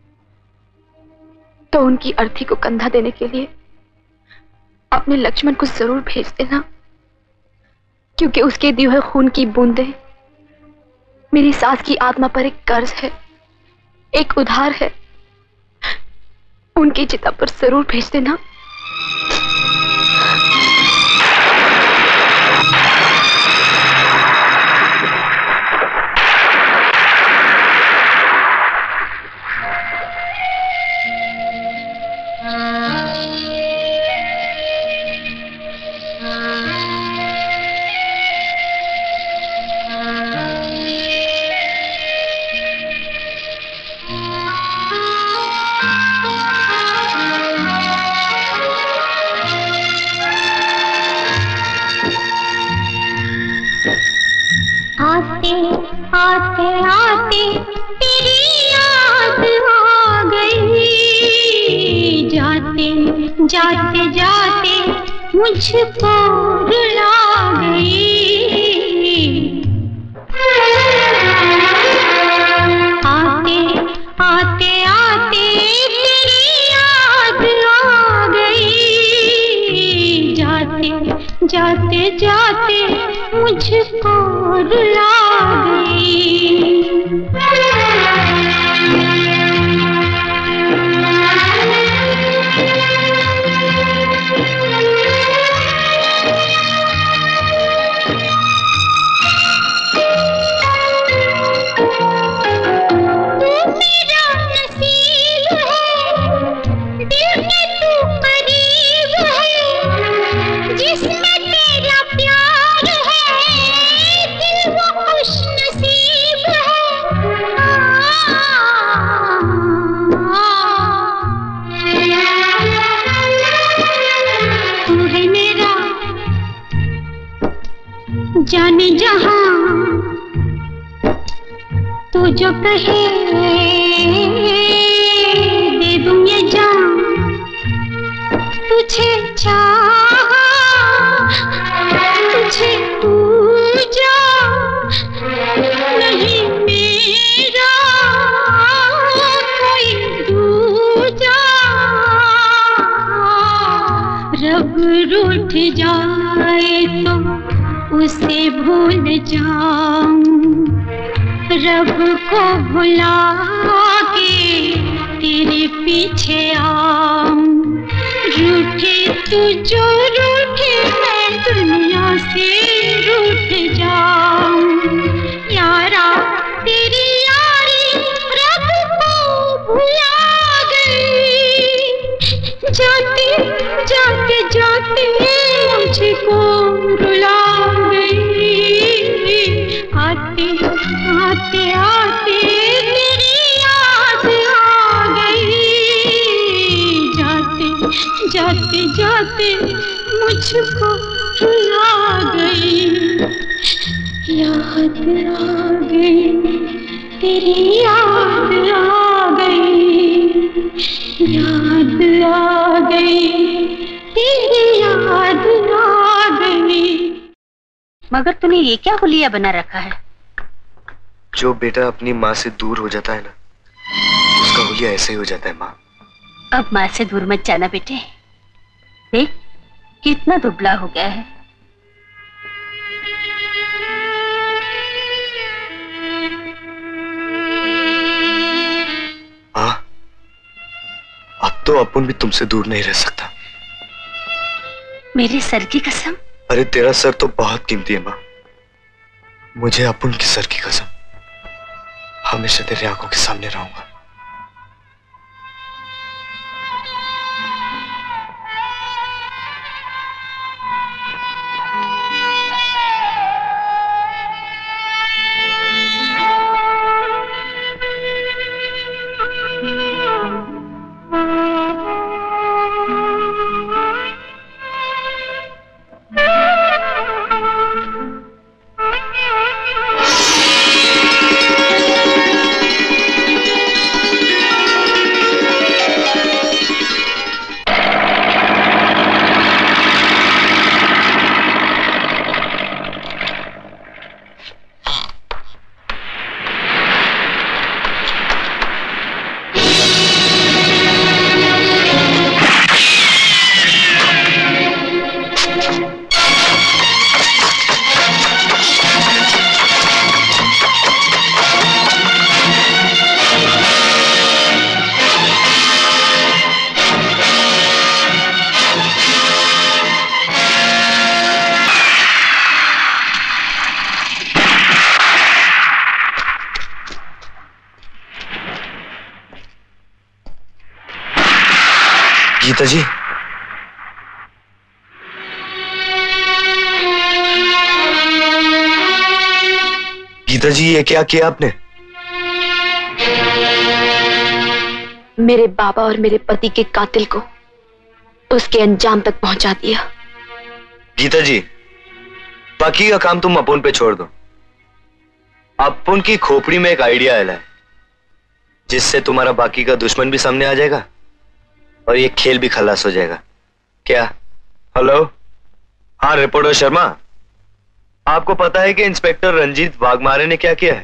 तो उनकी अर्थी को कंधा देने के लिए अपने लक्ष्मण को जरूर भेज देना, क्योंकि उसके दिए हुए खून की बूंदें मेरी सास की आत्मा पर एक कर्ज है, एक उधार है। उनकी चिता पर जरूर भेज देना। आते आते आते तेरी याद आ गई, जाते जाते जाते मुझको रुला गई। आते आते आते तेरी याद आ गई, जाते जाते जाते मुझको रुला गई। जाने जहां तू जो कहे दे दूं ये जान, तुझे चाहा तुझे पूजा नहीं मेरा कोई दूजा। रब रूठ जाए तो उसे भूल जाऊं, रब को भुला के तेरे पीछे आऊं। रूठे तू जो रूठे मैं दुनिया से रूठ जाऊं। यारा तेरी यारी रब को भुला गई, जाते जाते जाते मुझको रुला गई। आते आते आते तेरी याद आ गई, जाते जाते जाते मुझको रुला गई। याद आ गई तेरी याद आ गई, याद आ गई तेरी याद आ गई। मगर तूने ये क्या हुलिया बना रखा है? जो बेटा अपनी माँ से दूर हो जाता है ना, उसका हुलिया ऐसे ही हो जाता है माँ। अब माँ से दूर मत जाना बेटे, देख कितना दुबला हो गया है। तो अपुन भी तुमसे दूर नहीं रह सकता। मेरे सर की कसम। अरे तेरा सर तो बहुत कीमती है माँ। मुझे अपुन की सर की कसम, हमेशा तेरे आंखों के सामने रहूंगा। गीता जी, गीता जी, ये क्या किया आपने? मेरे बाबा और मेरे पति के कातिल को उसके अंजाम तक पहुंचा दिया। गीता जी, बाकी का काम तुम अपुन पे छोड़ दो। अपुन की खोपड़ी में एक आइडिया आया है जिससे तुम्हारा बाकी का दुश्मन भी सामने आ जाएगा और ये खेल भी खलास हो जाएगा। क्या? हेलो, हाँ रिपोर्टर शर्मा, आपको पता है कि इंस्पेक्टर रंजीत वाघमारे ने क्या किया है?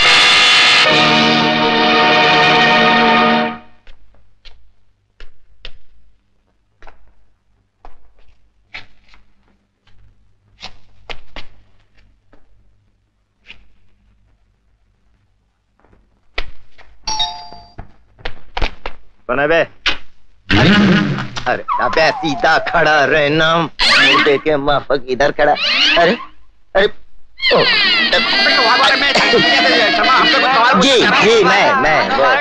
कौन है बे? अरे अबे सीधा खड़ा रहना, मुर्दे के माफक इधर खड़ा। अरे अरे जी जी मैं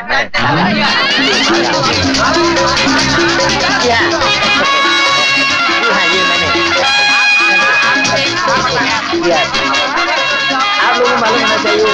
क्या? हाँ ये मैंने आप लोगों को मालूम होना चाहिए।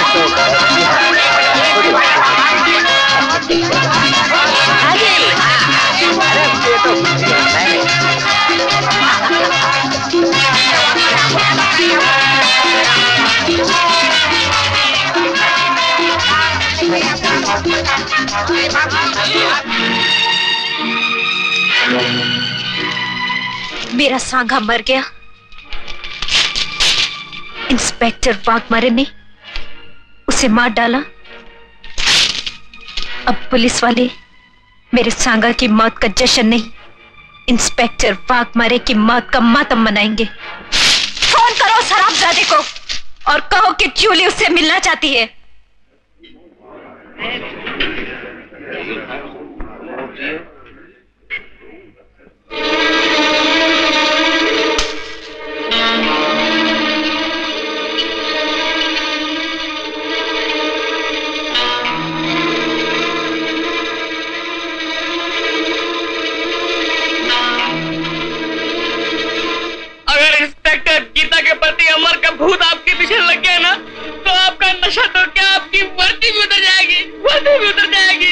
मेरा सांघा मर गया। इंस्पेक्टर वाघमारे ने उसे मार डाला। अब पुलिस वाले मेरे सांगा की मौत का जश्न नहीं, इंस्पेक्टर वाघमारे की मौत का मातम मनाएंगे। फोन करो शराबजादे को और कहो कि जूली उससे मिलना चाहती है। इंस्पेक्टर गीता के प्रति अमर का भूत आपके पीछे लग गया ना, तो आपका नशा तो क्या, आपकी वर्दी भी उतर जाएगी, वर्दी भी उतर जाएगी।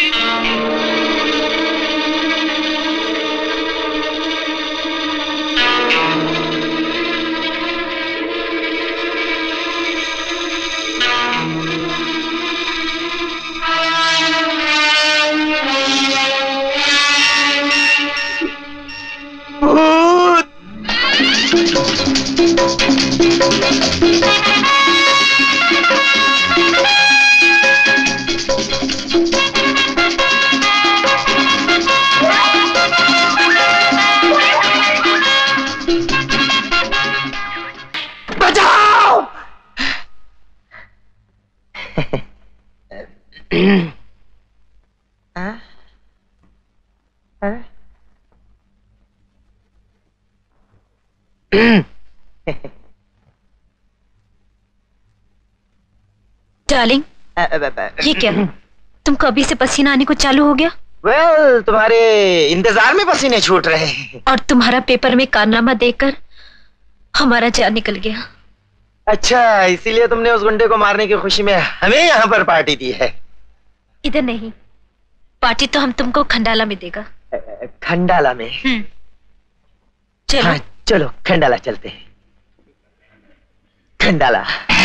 डार्लिंग, ये क्या? तुमको अभी से पसीना आने को चालू हो गया? वेल, तुम्हारे इंतजार में पसीने छूट रहे हैं। और तुम्हारा पेपर में कारनामा देखकर हमारा जान निकल गया। अच्छा, इसीलिए तुमने उस गुंडे को मारने की खुशी में हमें यहाँ पर पार्टी दी है? इधर नहीं, पार्टी तो हम तुमको खंडाला में देगा। खंडाला में? चलो। हाँ, चलो खंडाला चलते हैं। खंडाला।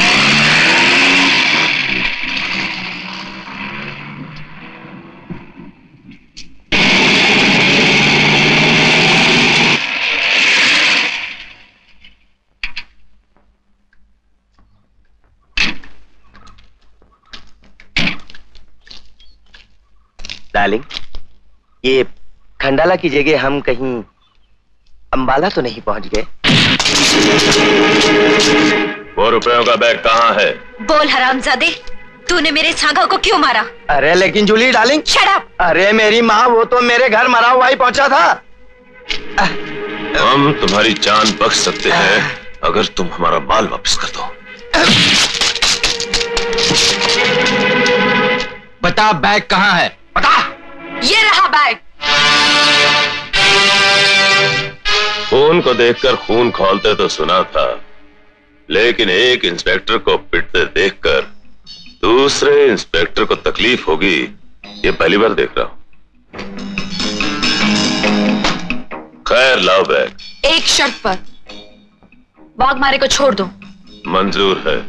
डार्लिंग, ये खंडाला की जगह हम कहीं अंबाला तो नहीं पहुंच गए? वो रुपयों का बैग कहाँ है? बोल हरामजादे, तूने मेरे छांगा को क्यों मारा? अरे लेकिन जूली डार्लिंग, शट अप! अरे मेरी माँ, वो तो मेरे घर मरा हुआ ही पहुंचा था। हम तुम्हारी जान बख्श सकते हैं अगर तुम हमारा माल वापस कर दो। बता, बैग कहाँ है? बता। ये रहा बैग। खून को देखकर खून खौलते तो सुना था, लेकिन एक इंस्पेक्टर को पिटते देखकर दूसरे इंस्पेक्टर को तकलीफ होगी, ये पहली बार देख रहा हूं। खैर, लाओ बैग। एक शर्त पर, वाघमारे को छोड़ दो। मंजूर है।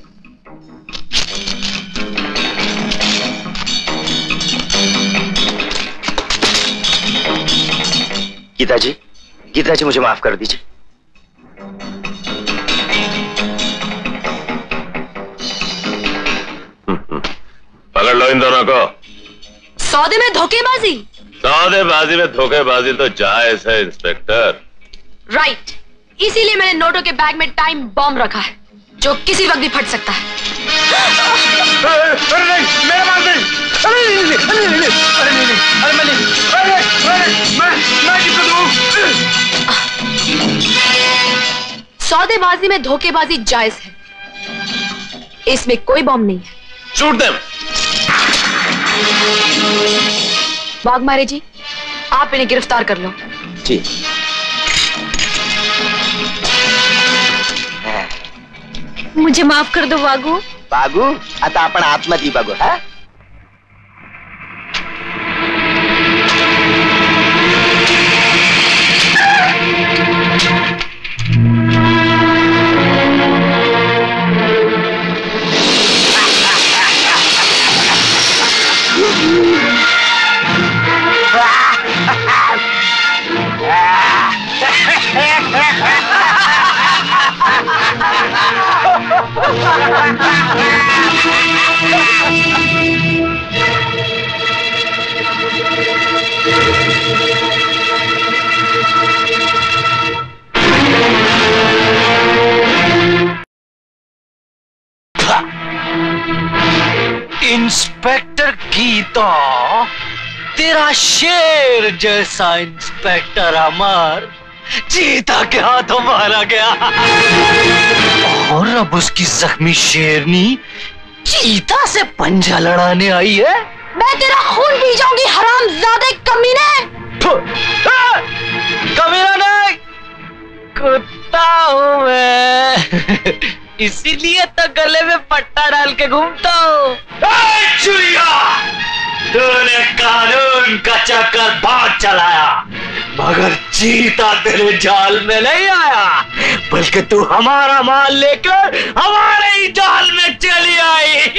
गीता जी मुझे माफ कर दीजिए। पकड़ लो इन दोनों को। सौदे में धोखेबाजी? सौदेबाजी में धोखेबाजी तो जायज है इंस्पेक्टर। राइट, इसीलिए मैंने नोटों के बैग में टाइम बॉम्ब रखा है, जो किसी वक्त भी फट सकता है। अरे नहीं, मेरा माल नहीं। अरे नहीं, अरे नहीं, अरे नहीं, अरे मैं नहीं, मैं किसको दूं? सौदेबाजी में धोखेबाजी जायज है, इसमें कोई बॉम्ब नहीं है। Shoot them. वाघमारे जी, आप इन्हें गिरफ्तार कर लो। जी। मुझे माफ कर दो वागू। वागू? आता आपण आतमध्ये बघू। हा? इंस्पेक्टर गीता, तेरा शेर जैसा इंस्पेक्टर अमर चीता के हाथों मारा गया, और अब उसकी जख्मी शेरनी चीता से पंजा लड़ाने आई है। मैं तेरा खून पी जाऊंगी हरामजादे कमीने। कमीना नहीं, कुत्ता हूं मैं। इसीलिए तो गले में पट्टा डाल के घूमता हूँ। चुरिया, तूने कानून का चक्कर बहुत चलाया, मगर चीता तेरे जाल में नहीं आया, बल्कि तू हमारा माल लेकर हमारे ही जाल में चली आई।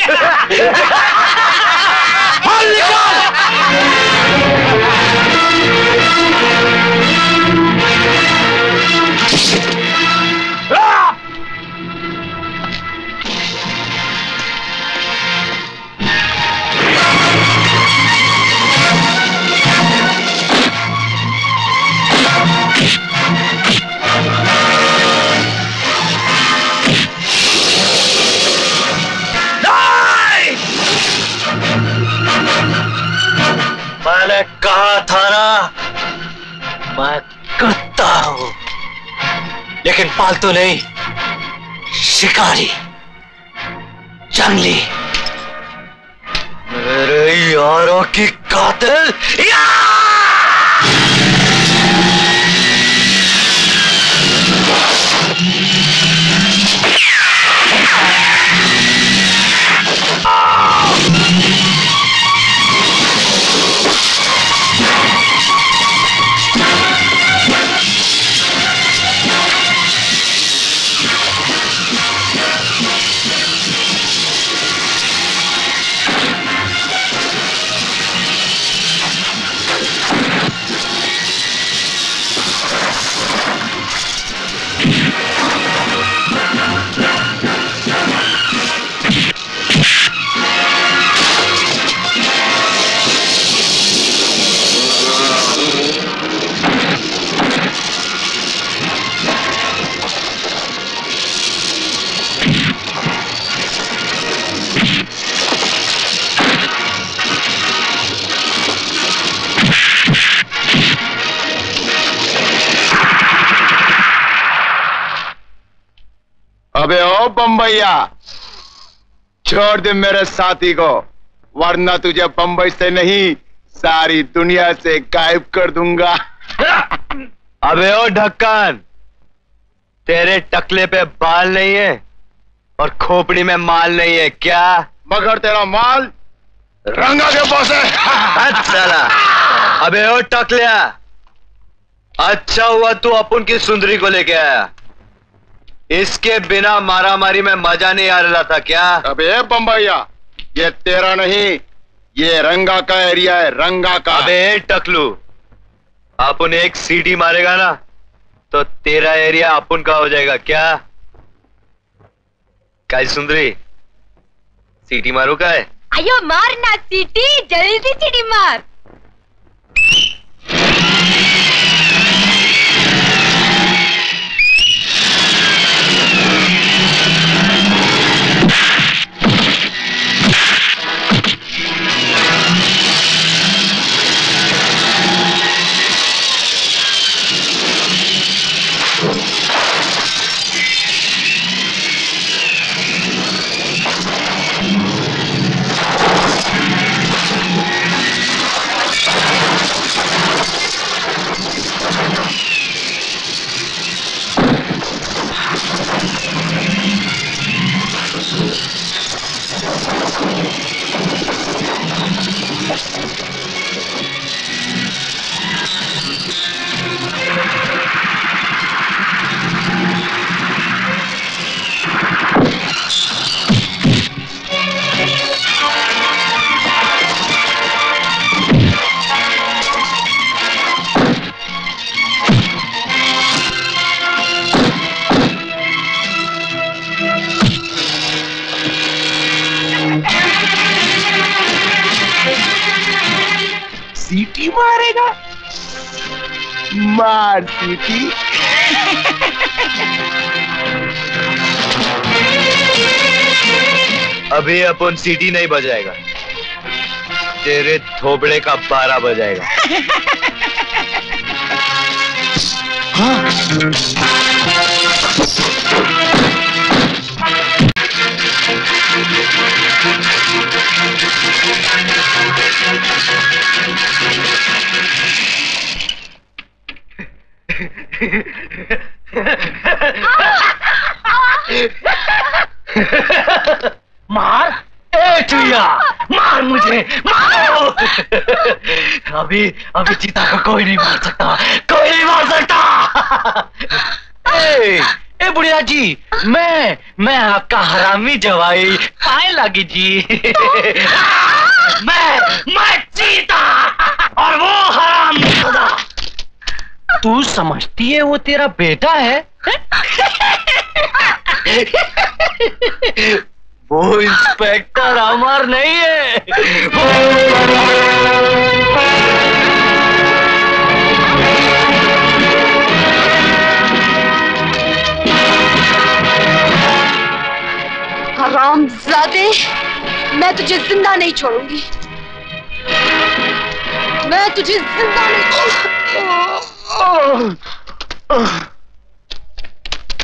लेकिन पालतू नहीं, शिकारी, जंगली, मेरे यारों की कातिल। अबे ओ बम्बैया, छोड़ दे मेरे साथी को, वरना तुझे बम्बई से नहीं सारी दुनिया से गायब कर दूंगा। अबे ओ ढक्कन, तेरे टकले पे बाल नहीं है और खोपड़ी में माल नहीं है क्या? मगर तेरा माल रंगा के पास है। अच्छा। अबे ओ टकलिया, अच्छा हुआ तू अपन की सुंदरी को लेके आया, इसके बिना मारामारी में मजा नहीं आ रहा था क्या? अबे बम्बैया, ये तेरा नहीं, ये रंगा का एरिया है, रंगा का। अबे टकलू, अपन एक सीटी मारेगा ना तो तेरा एरिया अपन का हो जाएगा क्या? काय सुंदरी, सीटी मारू का है? आयो मार ना सीटी, जल्दी सीटी मार। सीटी मारेगा? मार सीटी। अभी अपन सीटी नहीं बजाएगा, तेरे थोबड़े का 12 बजाएगा। मार, ए चुया, मार मुझे, मारो। अभी चीता को कोई नहीं मार सकता, कोई नहीं मार सकता। ए बुढ़िया जी, मैं आपका हरामी जवाई पाए लगी जी। मैं चीता और वो हरामखोदा। तू समझती है वो तेरा बेटा है? वो इंस्पेक्टर अमर नहीं है। हरामजादे, मैं तुझे जिंदा नहीं छोड़ूंगी, मैं तुझे जिंदा नहीं छोड़ूंगी।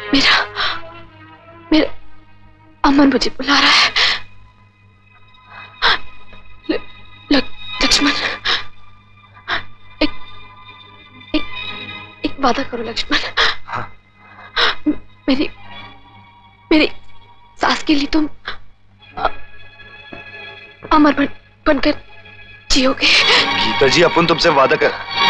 मेरा अमन मुझे बुला रहा है। लक्ष्मण, एक वादा करो लक्ष्मण। हाँ। मेरी सास के लिए तुम अमर बनकर जियोगे। गीता जी, अपन तुमसे वादा कर।